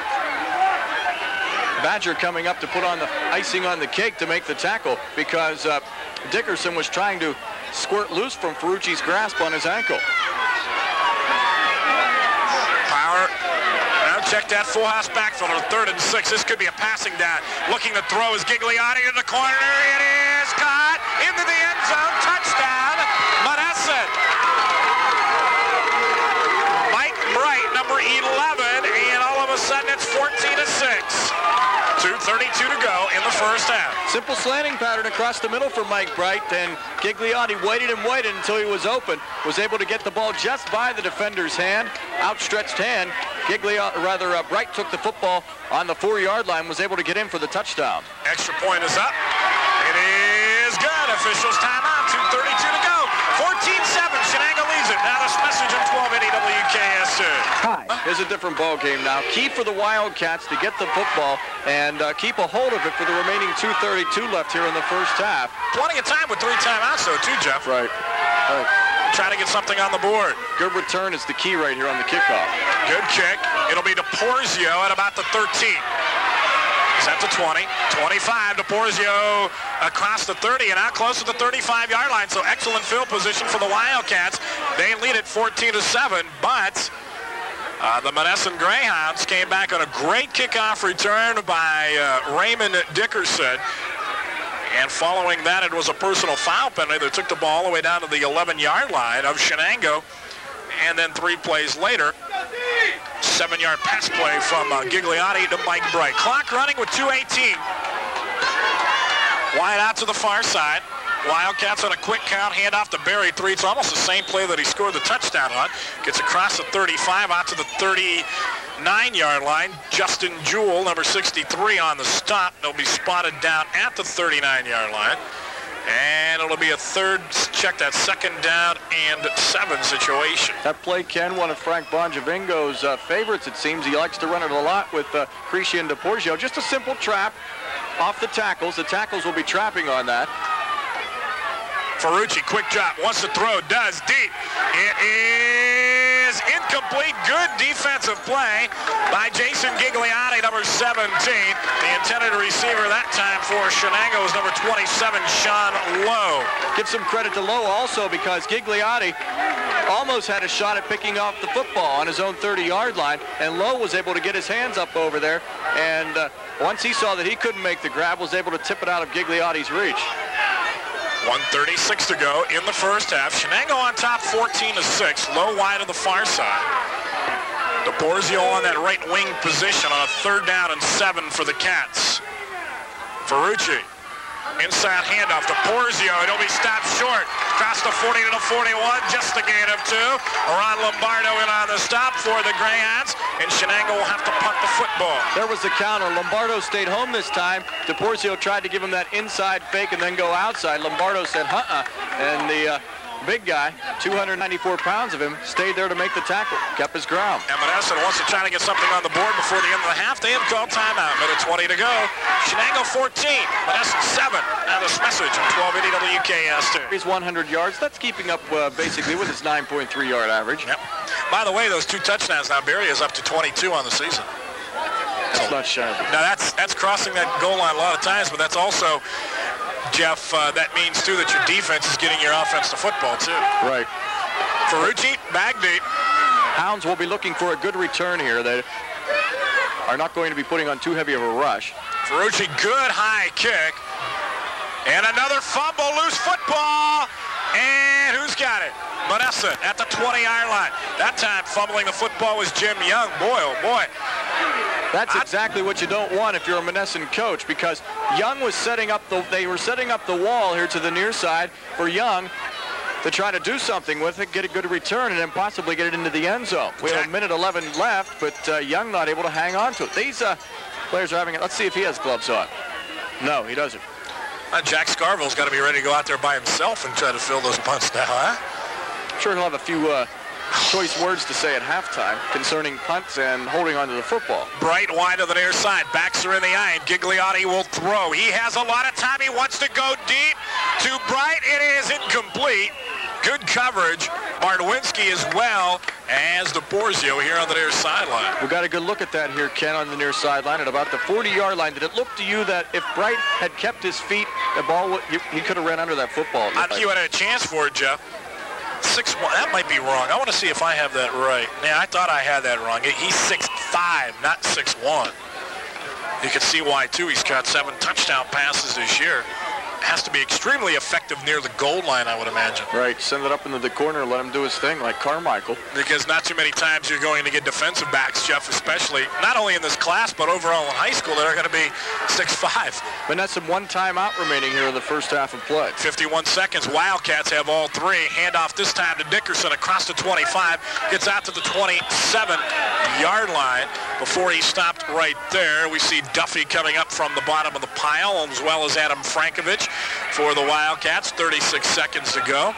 Badger coming up to put on the icing on the cake to make the tackle, because uh, Dickerson was trying to squirt loose from Ferrucci's grasp on his ankle. Power. Now check that full house backfield on third and six. This could be a passing down. Looking to throw is Gigliotti in the corner. It is caught into the end zone. Touchdown, Monessen. Mike Bright, number eleven, and all of a sudden it's fourteen to six. two thirty-two to go in the first half. Simple slanting pattern across the middle for Mike Bright, and Gigliotti waited and waited until he was open, was able to get the ball just by the defender's hand, outstretched hand. Gigliotti, rather, uh, Bright took the football on the four-yard line, was able to get in for the touchdown. Extra point is up. It is good. Officials timeout. two thirty-two to go. fourteen seven. Shenango leads it. Now this message on twelve eighty W K S two. Hi. Here's a different ball game now. Key for the Wildcats to get the football and uh, keep a hold of it for the remaining two thirty-two left here in the first half. Plenty of time with three timeouts, though, too, Jeff. Right. Right. Trying to get something on the board. Good return is the key right here on the kickoff. Good kick. It'll be DePorzio at about the thirteen. He's at the twenty. twenty-five. DePorzio across the thirty and out close to the thirty-five-yard line. So excellent field position for the Wildcats. They lead it fourteen to seven, but uh, the Monessen Greyhounds came back on a great kickoff return by uh, Raymond Dickerson. And following that, it was a personal foul penalty that took the ball all the way down to the eleven-yard line of Shenango. And then three plays later, seven-yard pass play from uh, Gigliotti to Mike Bright. Clock running with two eighteen. Wide out to the far side. Wildcats on a quick count, hand off to Barry three. It's almost the same play that he scored the touchdown on. Gets across the thirty-five out to the thirty-nine-yard line. Justin Jewell, number sixty-three, on the stop. They'll be spotted down at the thirty-nine-yard line. And it'll be a third, check that, second down and seven situation. That play, Ken, one of Frank Bonjavingo's uh, favorites, it seems. He likes to run it a lot with uh, Creasy and DePorzio. Just a simple trap off the tackles. The tackles will be trapping on that. Ferrucci, quick drop, wants to throw, does, deep. It is incomplete. Good defensive play by Jason Gigliotti, number seventeen. The intended receiver that time for Shenango is number twenty-seven, Sean Lowe. Give some credit to Lowe also, because Gigliotti almost had a shot at picking off the football on his own thirty-yard line, and Lowe was able to get his hands up over there, and uh, once he saw that he couldn't make the grab, was able to tip it out of Gigliotti's reach. one thirty-six to go in the first half. Shenango on top fourteen to six. Low wide of the far side. DePorzio on that right wing position on a third down and seven for the Cats. Ferrucci Inside handoff to Porzio. It'll be stopped short. Across the forty to the forty-one. Just a gain of two. Ron Lombardo in on the stop for the Greyhounds. And Shenango will have to punt the football. There was the counter. Lombardo stayed home this time. DePorzio tried to give him that inside fake and then go outside. Lombardo said, uh-uh. And the uh, big guy, two hundred ninety-four pounds of him, stayed there to make the tackle. Kept his ground. And Monessen wants to try to get something on the board before the end of the half. They have called timeout. Minute twenty to go. Shenango fourteen. Monessen seven. Now this message on twelve eighty W K S two. He's one hundred yards. That's keeping up uh, basically with his nine point three yard average. Yep. By the way, those two touchdowns now, Barry is up to twenty-two on the season. That's not shabby. Now that's that's crossing that goal line a lot of times, but that's also, Jeff, uh, that means too that your defense is getting your offense to football too. Right. Ferrucci, bag deep. Hounds will be looking for a good return here. They are not going to be putting on too heavy of a rush. Ferrucci, good high kick. And another fumble, loose football. And who's got it? Monessen at the twenty-yard line. That time fumbling the football was Jim Young. Boy, oh boy. That's exactly what you don't want if you're a Monessen coach, because Young was setting up the, they were setting up the wall here to the near side for Young to try to do something with it, get a good return, and then possibly get it into the end zone. We have a minute eleven left, but uh, Young not able to hang on to it. These uh, players are having it. Let's see if he has gloves on. No, he doesn't. Uh, Jack Scarville's got to be ready to go out there by himself and try to fill those punts now, huh? Sure, he'll have a few uh, choice words to say at halftime concerning punts and holding onto the football. Bright wide to the near side. Backs are in the eye, and Gigliotti will throw. He has a lot of time. He wants to go deep to Bright. It is incomplete. Good coverage. Martwinski as well as DePorzio here on the near sideline. We got a good look at that here, Ken, on the near sideline at about the forty-yard line. Did it look to you that if Bright had kept his feet, the ball would, he, he could have ran under that football? I think you had a chance for it, Jeff. six one. That might be wrong. I want to see if I have that right. Yeah, I thought I had that wrong. He's six five, not six one. You can see why, too. He's got seven touchdown passes this year. Has to be extremely effective near the goal line, I would imagine. Right. Send it up into the corner, let him do his thing like Carmichael. Because not too many times you're going to get defensive backs, Jeff, especially, not only in this class, but overall in high school, that are going to be six five. Monessen one timeout remaining here in the first half of play. fifty-one seconds. Wildcats have all three. Handoff this time to Dickerson across the twenty-five. Gets out to the twenty-seven-yard line before he stopped right there. We see Duffy coming up from the bottom of the pile, as well as Adam Frankovich for the Wildcats. thirty-six seconds to go.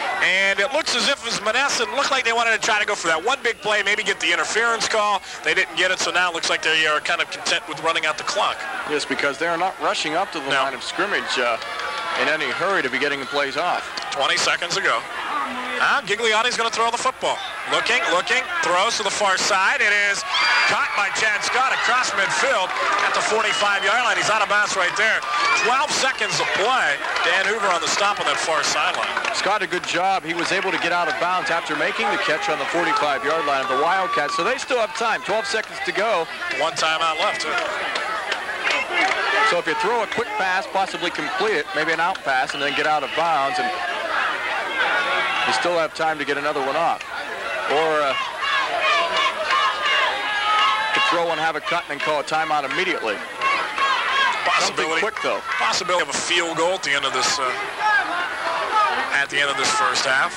And it looks as if it was Monessen. Looked like they wanted to try to go for that one big play, maybe get the interference call. They didn't get it, so now it looks like they are kind of content with running out the clock. Yes, because they are not rushing up to the no. line of scrimmage uh, in any hurry to be getting the plays off. twenty seconds to go. Ah, Gigliotti's going to throw the football. Looking, looking, throws to the far side. It is caught by Chad Scott across midfield at the forty-five-yard line. He's out of bounds right there. twelve seconds to play. Dan Hoover on the stop on that far sideline. Scott, a good job. He was able to get out of bounds after making the catch on the forty-five-yard line of the Wildcats. So they still have time. twelve seconds to go. One timeout left, too. So if you throw a quick pass, possibly complete it, maybe an out pass, and then get out of bounds, and you still have time to get another one off. Or uh, to throw one, have a cut, and then call a timeout immediately. Possibility, Something quick, though. Possibility of a field goal at the end of this, uh, at the end of this first half.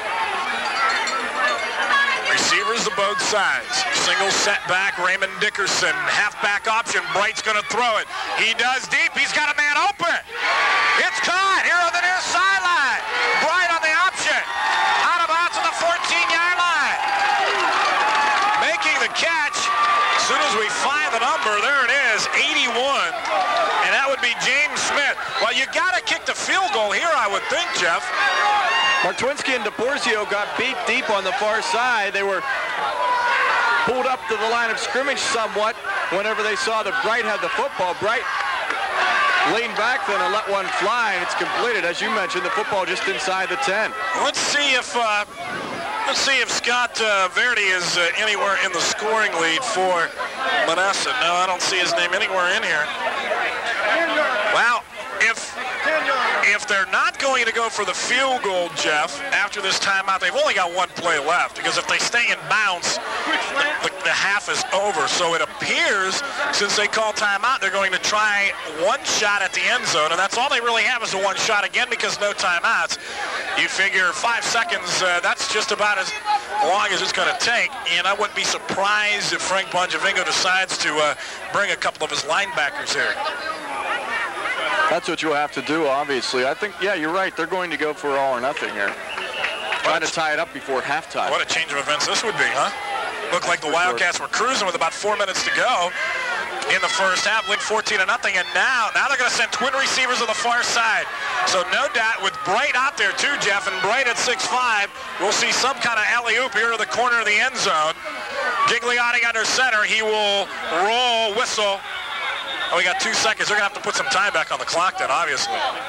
Receivers to both sides. Single setback, Raymond Dickerson. Halfback option, Bright's going to throw it. He does deep. He's got a man open. It's caught here on the near sideline. Bright on the option. Out of bounds to the fourteen-yard line. Making the catch. As soon as we find the number, there it is, eighty-one. And that would be James Smith. Well, you got to kick the field goal here, I would think, Jeff. Martwinski and DePorzio got beat deep on the far side. They were pulled up to the line of scrimmage somewhat whenever they saw that Bright had the football. Bright leaned back then and let one fly, and it's completed. As you mentioned, the football just inside the ten. Let's see if uh, let's see if Scott uh, Verdi is uh, anywhere in the scoring lead for Monessen. No, I don't see his name anywhere in here. Well, if if they're not going to go for the field goal, Jeff, after this timeout, they've only got one play left, because if they stay in bounds, the, the, the half is over. So it appears, since they call timeout, they're going to try one shot at the end zone, and that's all they really have is a one shot again because no timeouts. You figure five seconds, uh, that's just about as long as it's going to take, and I wouldn't be surprised if Frank Bongiavingo decides to uh, bring a couple of his linebackers here. That's what you'll have to do, obviously. I think, yeah, you're right. They're going to go for all or nothing here. Trying to tie it up before halftime. What a change of events this would be, huh? Looked like the Wildcats were cruising with about four minutes to go in the first half, lead fourteen to nothing, and now, now they're going to send twin receivers to the far side. So no doubt with Bright out there too, Jeff, and Bright at six five, we'll see some kind of alley-oop here to the corner of the end zone. Gigliotti under center. He will roll, whistle. Oh, we got two seconds. They're going to have to put some time back on the clock then, obviously.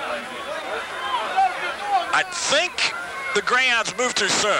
I think the Greyhounds moved too soon.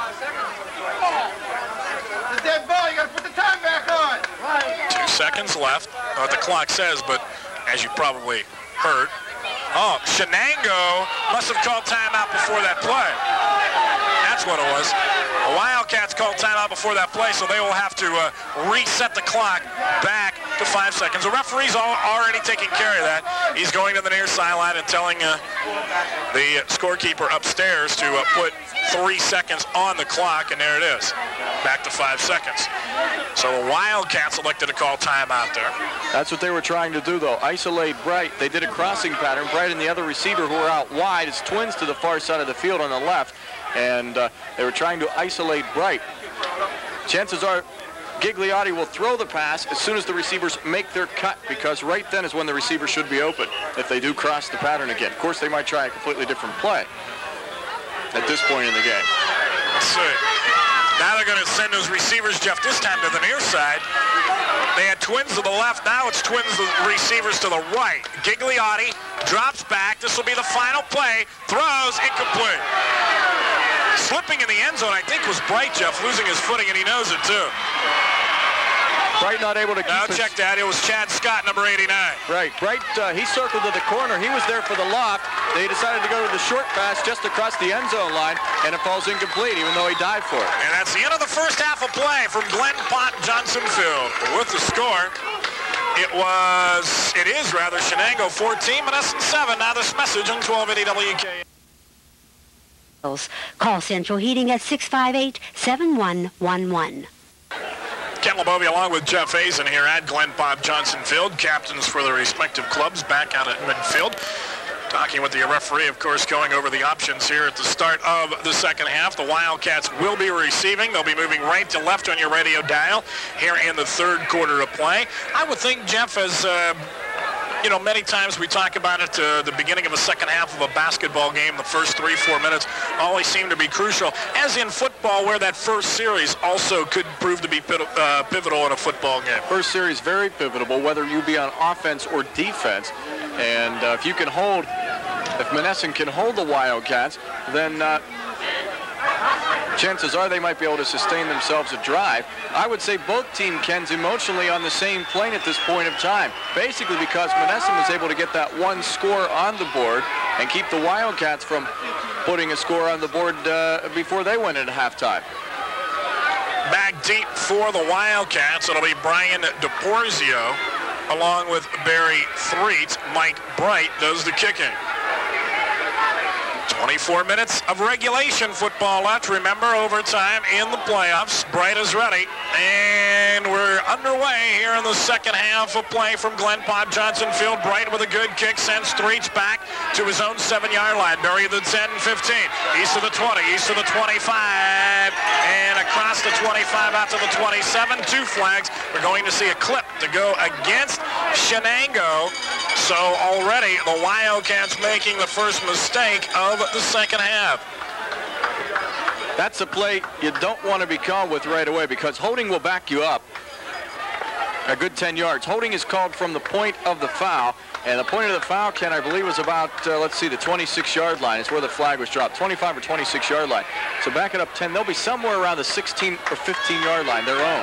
Dead ball, you got to put the time back on. Two seconds left, what the clock says, but as you probably heard, oh, Shenango must have called timeout before that play. That's what it was. The Wildcats called timeout before that play, so they will have to uh, reset the clock back to five seconds. The referee's all, already taking care of that. He's going to the near sideline and telling uh, the scorekeeper upstairs to uh, put three seconds on the clock, and there it is. Back to five seconds. So the Wildcats elected to call timeout there. That's what they were trying to do, though. Isolate Bright. They did a crossing pattern. Bright and the other receiver who were out wide is twins to the far side of the field on the left. And uh, they were trying to isolate Bright. Chances are Gigliotti will throw the pass as soon as the receivers make their cut, because right then is when the receiver should be open if they do cross the pattern again. Of course, they might try a completely different play at this point in the game. Let's see. Now they're going to send those receivers, Jeff, this time to the near side. They had twins to the left. Now it's twins the receivers to the right. Gigliotti drops back. This will be the final play. Throws, incomplete. Slipping in the end zone, I think, was Bright, Jeff, losing his footing, and he knows it, too. Bright not able to keep Now his... check that. It was Chad Scott, number eighty-nine. Right. Bright, uh, he circled to the corner. He was there for the loft. They decided to go to the short pass just across the end zone line, and it falls incomplete, even though he dived for it. And that's the end of the first half of play from Glenn Pop Johnson Field. With the score, it was, it is rather, Shenango fourteen, Monessen seven. Now this message on twelve eighty W K. Call Central Heating at six five eight, seven one one one. Ken LeBovie along with Jeff Hazen here at Glenn Pop Johnson Field. Captains for the respective clubs back out at midfield. Talking with the referee, of course, going over the options here at the start of the second half. The Wildcats will be receiving. They'll be moving right to left on your radio dial here in the third quarter of play. I would think, Jeff, as... Uh, You know, many times we talk about it, uh, the beginning of a second half of a basketball game, the first three, four minutes always seem to be crucial, as in football, where that first series also could prove to be uh, pivotal in a football game. First series very pivotal, whether you be on offense or defense. And uh, if you can hold, if Monessen can hold the Wildcats, then uh, chances are they might be able to sustain themselves a drive. I would say both team Ken's emotionally on the same plane at this point of time, basically because Monessen was able to get that one score on the board and keep the Wildcats from putting a score on the board uh, before they went into halftime. Back deep for the Wildcats, it'll be Brian DePorzio along with Barry Threet. Mike Bright does the kicking. twenty-four minutes of regulation football left. Remember, overtime in the playoffs. Bright is ready. And we're underway here in the second half of play from Glenn Pop Johnson Field. Bright with a good kick sends Threech back to his own seven-yard line. Barry the ten, fifteen. East of the twenty, east of the twenty-five. And across the twenty-five out to the twenty-seven. Two flags. We're going to see a clip to go against Shenango. So already the Wildcats making the first mistake of the second half. That's a play you don't want to be called with right away, because holding will back you up a good ten yards. Holding is called from the point of the foul, and the point of the foul, Ken, I believe was about, uh, let's see, the twenty-six yard line. It's where the flag was dropped, twenty-five or twenty-six yard line. So back it up ten. They'll be somewhere around the sixteen or fifteen yard line, their own.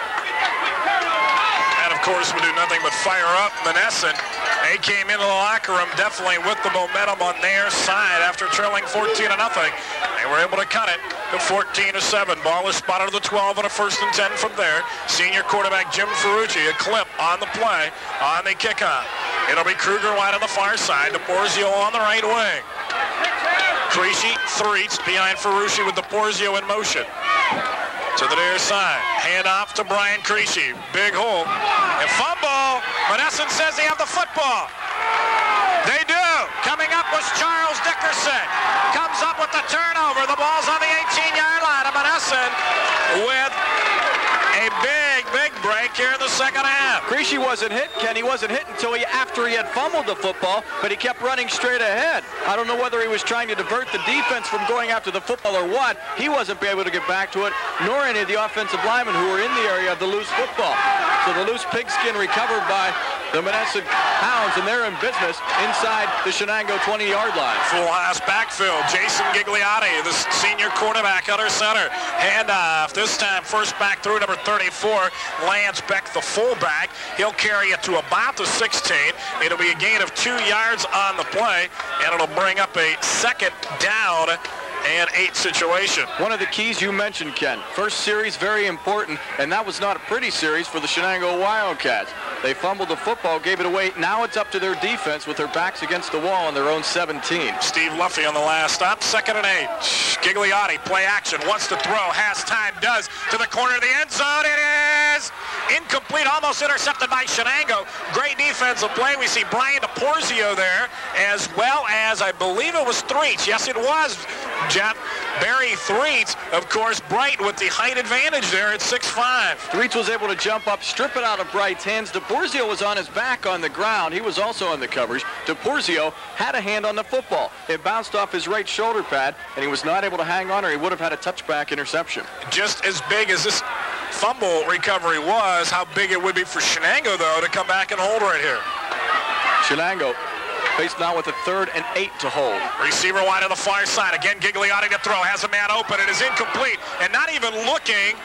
And of course, we do nothing but fire up Monessen. They came into the locker room definitely with the momentum on their side after trailing fourteen to nothing. They were able to cut it to fourteen to seven. Ball is spotted at the twelve on a first and ten from there. Senior quarterback Jim Ferrucci, a clip on the play on the kickoff. It'll be Kruger wide on the far side. DePorzio on the right wing. Creasy, Threets behind Ferrucci with DePorzio in motion. To the near side. Hand off to Brian Creasy. Big hole. And fumble. Monessen says they have the football. They do. Coming up was Charles Dickerson. Comes up with the turnover. The ball's on the eighteen-yard line. And Monessen with a big, big break here in the second half. Creasy wasn't hit, Ken. He wasn't hit until he, after he had fumbled the football, but he kept running straight ahead. I don't know whether he was trying to divert the defense from going after the football or what. He wasn't able to get back to it, nor any of the offensive linemen who were in the area of the loose football. So the loose pigskin recovered by the Monessen Hounds, and they're in business inside the Shenango twenty-yard line. Full house backfield. Jason Gigliotti, the senior quarterback, under center. Handoff. This time, first back through number thirty-four. Lance Beck, the fullback. He'll carry it to about the sixteen. It'll be a gain of two yards on the play, and it'll bring up a second down and eight situation. One of the keys you mentioned, Ken. First series, very important, and that was not a pretty series for the Shenango Wildcats. They fumbled the football, gave it away. Now it's up to their defense with their backs against the wall on their own seventeen. Steve Luffy on the last stop, second and eight. Gigliotti, play action, wants to throw, has time, does, to the corner of the end zone. It is incomplete, almost intercepted by Shenango. Great defensive play. We see Brian DePorzio there, as well as, I believe it was Threets. Yes, it was, Jeff. Barry Threets, of course, Bright with the height advantage there at six five. Threets was able to jump up, strip it out of Bright's hands. DePorzio was on his back on the ground. He was also on the coverage. DePorzio had a hand on the football. It bounced off his right shoulder pad, and he was not able to hang on, or he would have had a touchback interception. Just as big as this fumble recovery was, how big it would be for Shenango, though, to come back and hold right here. Shenango faced now with a third and eight to hold. Receiver wide on the far side. Again, Gigliotti to throw. Has a man open. It is incomplete. And not even looking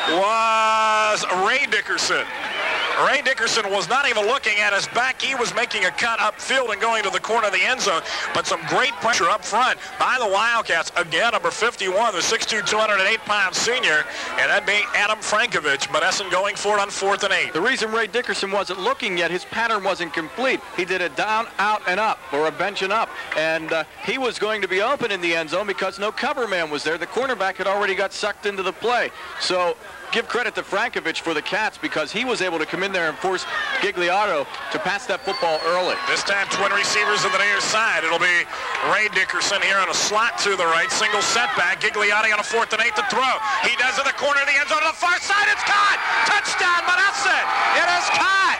was Ray Dickerson. Ray Dickerson was not even looking at his back. He was making a cut upfield and going to the corner of the end zone. But some great pressure up front by the Wildcats. Again, number fifty-one, the six two, two hundred eight pound senior. And that'd be Adam Frankovich. Monessen going for it on fourth and eight. The reason Ray Dickerson wasn't looking yet, his pattern wasn't complete. He did a down, out, and up, or a bench and up. And uh, he was going to be open in the end zone because no cover man was there. The cornerback had already got sucked into the play. So give credit to Frankovich for the Cats because he was able to come in there and force Gigliotti to pass that football early. This time, twin receivers on the near side. It'll be Ray Dickerson here on a slot to the right. Single setback. Gigliotti on a fourth and eight to throw. He does in the corner of the end zone to the far side. It's caught! Touchdown, Monessen! It is caught!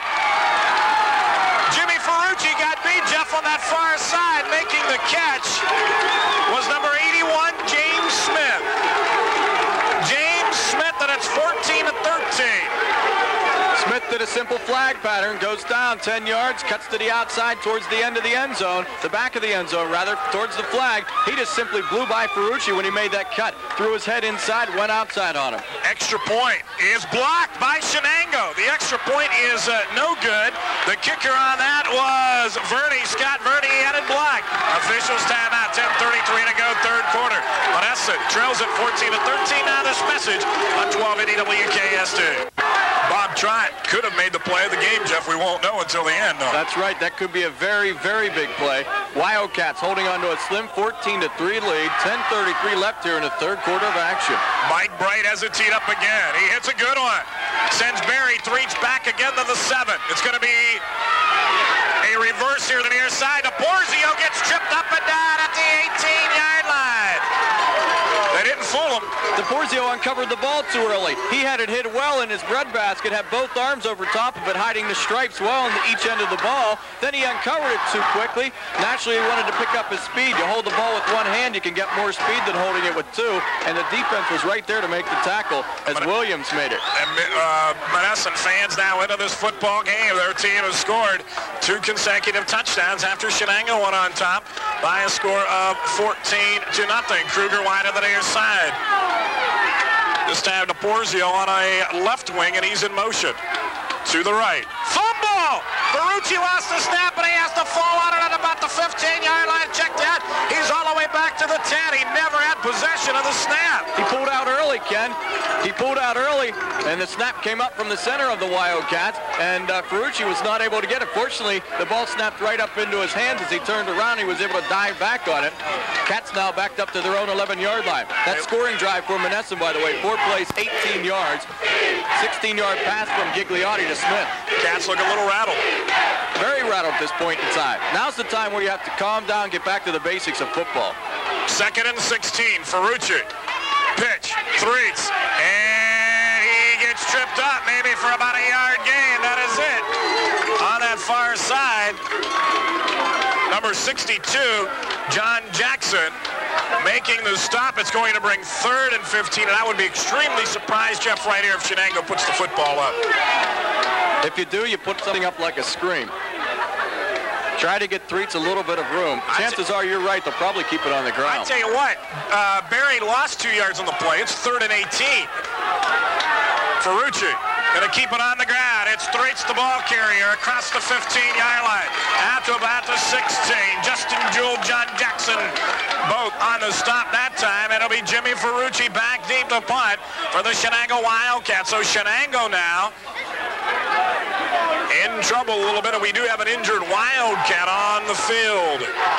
Jimmy Ferrucci got beat, Jeff, on that far side. Making the catch was number eighty-one, James Smith. James Smith, and it's fourteen to thirteen. Smith did a simple flag pattern, goes down ten yards, cuts to the outside towards the end of the end zone, the back of the end zone rather, towards the flag. He just simply blew by Ferrucci when he made that cut, threw his head inside, went outside on him. Extra point is blocked by Shenango. The extra point is uh, no good. The kicker on that was Verde, Scott Verde, had it blocked. Officials timeout, ten thirty-three to go, third quarter. Monessen trails at fourteen to thirteen. Now this message on twelve eighty W K S T. Bob Trott could have made the play of the game, Jeff. We won't know until the end, though. That's right. That could be a very, very big play. Wildcats holding on to a slim fourteen to three lead. ten thirty-three left here in the third quarter of action. Mike Bright has it teed up again. He hits a good one. Sends Barry Threets back again to the seven. It's going to be a reverse here to the near side. DePorzio gets tripped up and down at the eighteen-yard line. They didn't fool him. DePorzio uncovered the ball too early. He had it hit well in his breadbasket, had both arms over top of it, hiding the stripes well on each end of the ball. Then he uncovered it too quickly. Naturally, he wanted to pick up his speed. You hold the ball with one hand, you can get more speed than holding it with two. And the defense was right there to make the tackle as Mon Williams made it. And uh, Monessen fans now into this football game. Their team has scored two consecutive touchdowns after Shenango went on top by a score of fourteen to nothing. Kruger wide on the near side. This time DePorzio on a left wing, and he's in motion. To the right. Fumble! Ferrucci lost the snap, and he has to fall on it at about the fifteen-yard line. Check that. He's all the way back to the ten. He never had possession of the snap. He pulled out early, Ken. He pulled out early, and the snap came up from the center of the Wildcats, and uh, Ferrucci was not able to get it. Fortunately, the ball snapped right up into his hands as he turned around. He was able to dive back on it. Cats now backed up to their own eleven-yard line. That scoring drive for Monessen, by the way, four plays, eighteen yards, sixteen-yard pass from Gigliotti to Smith. Cats look a little rattled. Very rattled at this point in time. Now's the time where you have to calm down, get back to the basics of football. Second and sixteen, Ferrucci. Pitch, threes, and he gets tripped up maybe for about a yard gain. That is it. On that far side, number sixty-two, John Jackson, making the stop. It's going to bring third and fifteen, and I would be extremely surprised, Jeff, right here if Shenango puts the football up. If you do, you put something up like a screen. Try to get Threets a little bit of room. Chances are you're right. They'll probably keep it on the ground. I tell you what, uh, Barry lost two yards on the play. It's third and eighteen. Ferrucci going to keep it on the ground. It's Threets, the ball carrier, across the fifteen-yard line. Out to about the sixteen. Justin Jewell, John Jackson, both on the stop that time. It'll be Jimmy Ferrucci back deep to punt for the Shenango Wildcats. So Shenango now in trouble a little bit, and we do have an injured Wildcat on the field.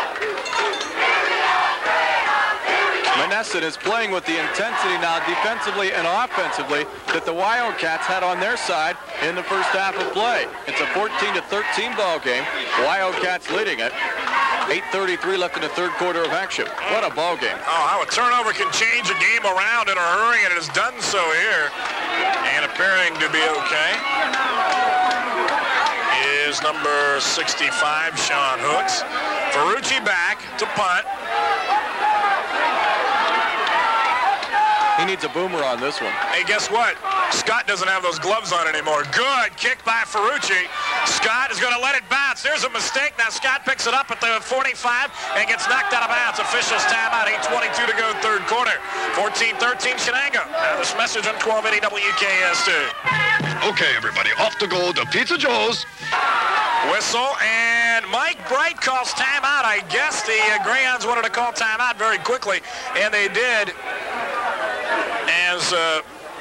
Monessen is playing with the intensity now defensively and offensively that the Wildcats had on their side in the first half of play. It's a fourteen to thirteen ball game. Wildcats leading it. eight thirty-three left in the third quarter of action. What a ball game. Oh, how a turnover can change a game around in a hurry, and it has done so here. And appearing to be okay is number sixty-five, Sean Hooks. Ferrucci back to punt. He needs a boomer on this one. Hey, guess what? Scott doesn't have those gloves on anymore. Good kick by Ferrucci. Scott is going to let it bounce. There's a mistake. Now Scott picks it up at the forty-five and gets knocked out of bounds. Officials timeout. eight twenty-two to go, third quarter. fourteen thirteen Shenango. Now this message on twelve eighty W K S two. Okay, everybody, off to go to Pizza Joe's. Whistle, and Mike Bright calls timeout. I guess the uh, Greyhounds wanted to call timeout very quickly, and they did. As uh,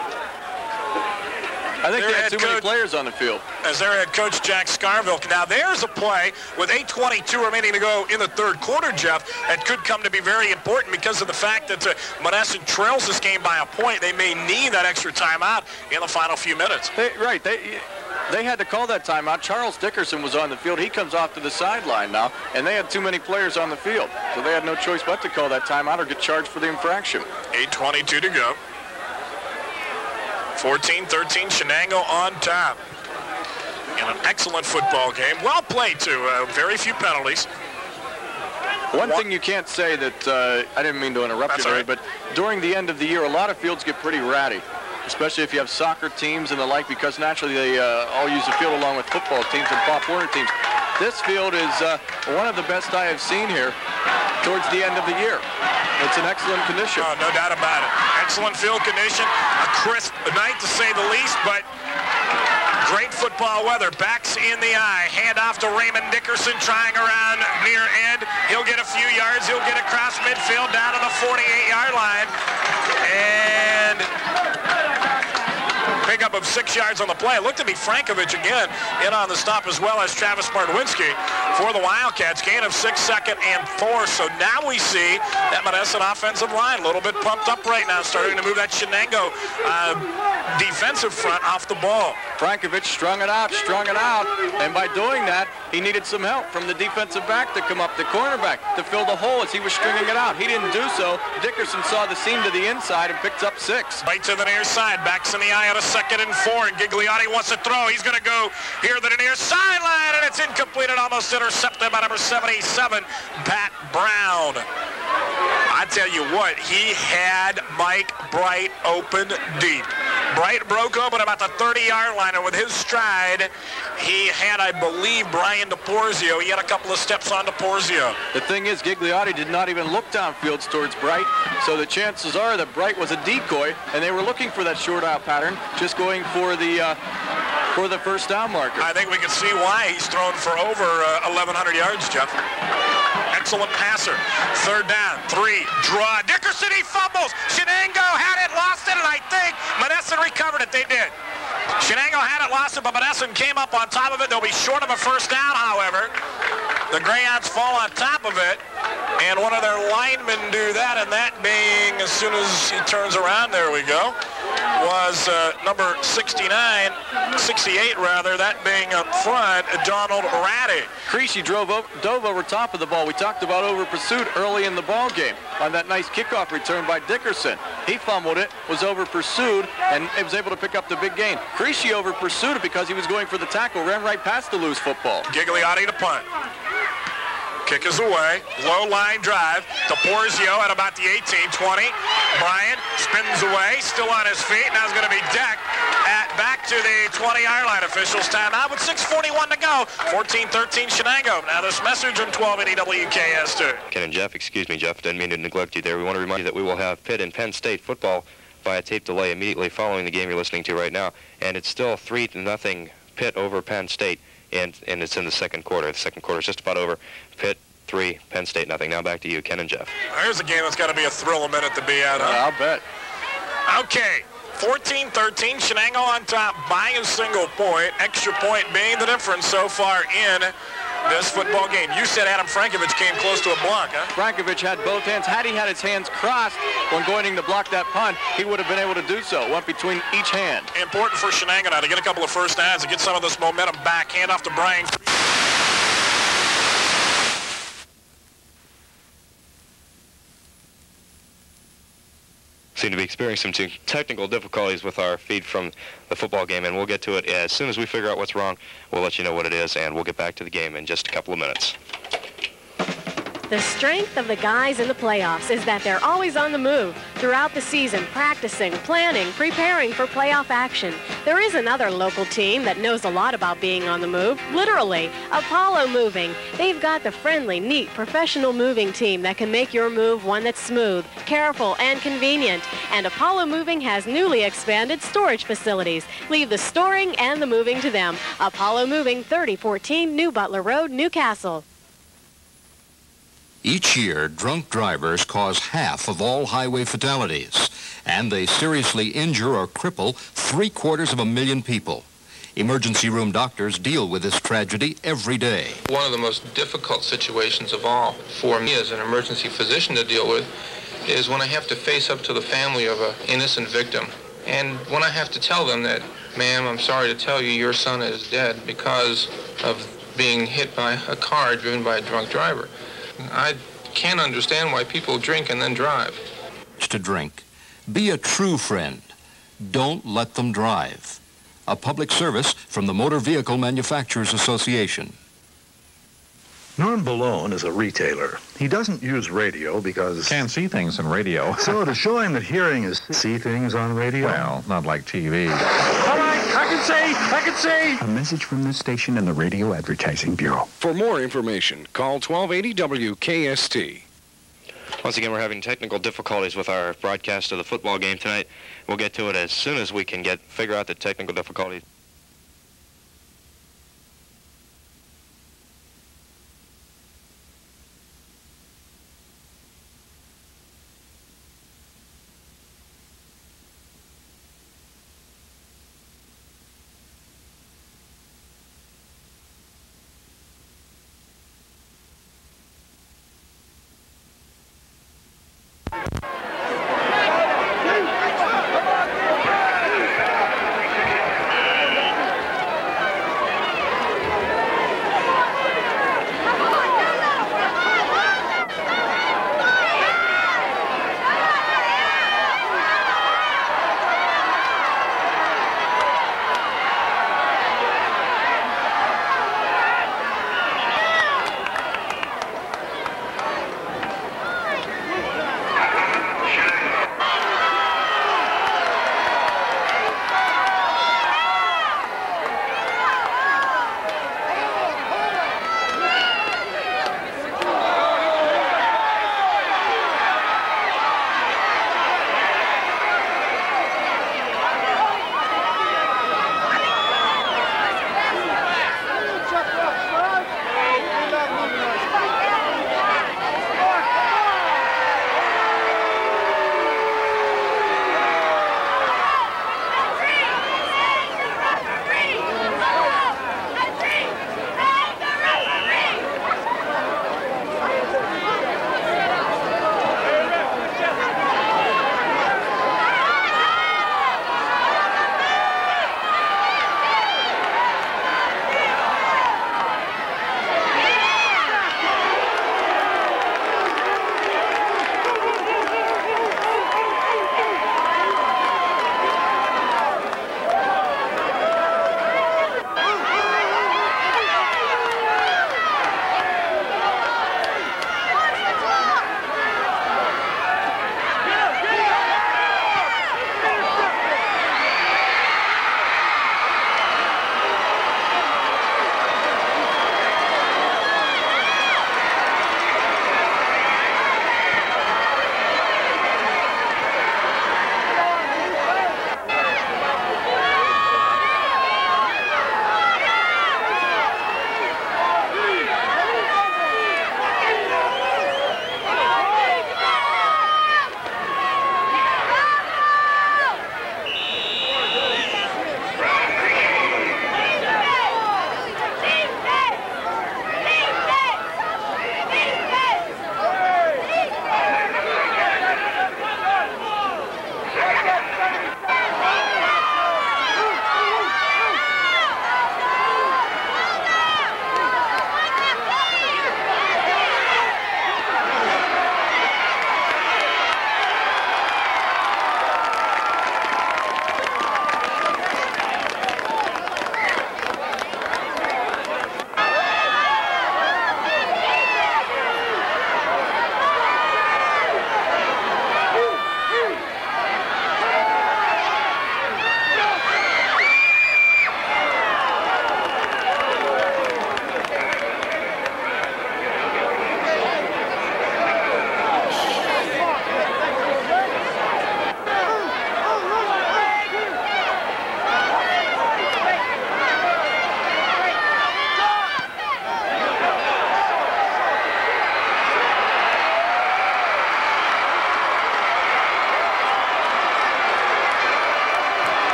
I think they had too many players on the field. As their head coach, Jack Scarville. Now, there's a play with eight twenty-two remaining to go in the third quarter, Jeff, that could come to be very important because of the fact that uh, Monessen trails this game by a point. They may need that extra timeout in the final few minutes. They, right. They, they had to call that timeout. Charles Dickerson was on the field. He comes off to the sideline now, and they had too many players on the field. So they had no choice but to call that timeout or get charged for the infraction. eight twenty-two to go. fourteen thirteen, Shenango on top. In an excellent football game. Well played, too. Uh, very few penalties. One thing you can't say that, uh, I didn't mean to interrupt you, Ray, but during the end of the year, a lot of fields get pretty ratty, especially if you have soccer teams and the like, because naturally they uh, all use the field along with football teams and Pop Warner teams. This field is uh, one of the best I have seen here towards the end of the year. It's an excellent condition. Oh, no doubt about it. Excellent field condition, a crisp night to say the least, but great football weather. Backs in the eye. Hand off to Raymond Dickerson, trying around near end. He'll get a few yards. He'll get across midfield down to the forty-eight-yard line. And pickup of six yards on the play. It looked to be Frankovich again in on the stop, as well as Travis Martwinski for the Wildcats. Gain of six, second and four. So now we see that Monessen offensive line a little bit pumped up right now, starting to move that Shenango uh, defensive front off the ball. Frankovich strung it out, strung it out, and by doing that, he needed some help from the defensive back to come up, the cornerback, to fill the hole as he was stringing it out. He didn't do so. Dickerson saw the seam to the inside and picked up six. Right to the near side, backs in the eye on a second and four, and Gigliotti wants to throw. He's going to go here to the near sideline, and it's incomplete and almost intercepted by number seventy-seven, Pat Brown. I tell you what, he had Mike Bright open deep. Bright broke open about the thirty-yard line, and with his stride, he had, I believe, Brian DePorzio. He had a couple of steps on DePorzio. The thing is, Gigliotti did not even look downfield towards Bright, so the chances are that Bright was a decoy, and they were looking for that short out pattern, just going for the uh, for the first down marker. I think we can see why he's thrown for over uh, eleven hundred yards, Jeff. Excellent passer. Third down, three, draw. Dickerson, he fumbles. Shenango had it, lost it, and I think Monessen recovered it. They did. Shenango had it, lost it, but Monessen came up on top of it. They'll be short of a first down, however. The Greyhounds fall on top of it, and one of their linemen do that, and that being, as soon as he turns around, there we go, was uh, number sixty-nine, sixty-eight rather, that being up front, Donald Ratty. Creasy drove over, dove over top of the ball. We talked about over pursuit early in the ball game on that nice kickoff return by Dickerson. He fumbled it, was over pursued, and was able to pick up the big gain. Creasy over pursued it because he was going for the tackle, ran right past the loose football. Gigliotti to punt. Kick is away. Low line drive to Porzio at about the eighteen, twenty. Bryant spins away, still on his feet. Now he's going to be decked at back to the twenty-yard line. Officials timeout with six forty-one to go. fourteen thirteen Shenango. Now this message on twelve eighty W K S two. Ken and Jeff, excuse me, Jeff, didn't mean to neglect you there. We want to remind you that we will have Pitt and Penn State football via tape delay immediately following the game you're listening to right now. And it's still three to nothing Pitt over Penn State. And, and it's in the second quarter. The second quarter is just about over. Pitt three, Penn State nothing. Now back to you, Ken and Jeff. Here's a game that's got to be a thrill a minute to be at, huh? Yeah, I'll bet. Okay, fourteen thirteen, Shenango on top by a single point. Extra point being the difference so far in this football game. You said Adam Frankovich came close to a block, huh? Frankovich had both hands. Had he had his hands crossed when going to block that punt, he would have been able to do so. Went between each hand. Important for Shenango now to get a couple of first downs and get some of this momentum back. Hand off to Brian. Seem to be experiencing some technical difficulties with our feed from the football game, and we'll get to it as soon as we figure out what's wrong. We'll let you know what it is, and we'll get back to the game in just a couple of minutes. The strength of the guys in the playoffs is that they're always on the move throughout the season, practicing, planning, preparing for playoff action. There is another local team that knows a lot about being on the move, literally, Apollo Moving. They've got the friendly, neat, professional moving team that can make your move one that's smooth, careful, and convenient. And Apollo Moving has newly expanded storage facilities. Leave the storing and the moving to them. Apollo Moving, thirty fourteen New Butler Road, Newcastle. Each year, drunk drivers cause half of all highway fatalities, and they seriously injure or cripple three-quarters of a million people. Emergency room doctors deal with this tragedy every day. One of the most difficult situations of all for me as an emergency physician to deal with is when I have to face up to the family of an innocent victim. And when I have to tell them that, ma'am, I'm sorry to tell you your son is dead because of being hit by a car driven by a drunk driver. I can't understand why people drink and then drive. To drink. Be a true friend. Don't let them drive. A public service from the Motor Vehicle Manufacturers Association. Norm Balone is a retailer. He doesn't use radio because... Can't see things in radio. So to show him that hearing is see things on radio... Well, not like T V. All right, I can see, I can see. A message from this station and the Radio Advertising Bureau. For more information, call twelve eighty W K S T. Once again, we're having technical difficulties with our broadcast of the football game tonight. We'll get to it as soon as we can get figure out the technical difficulties.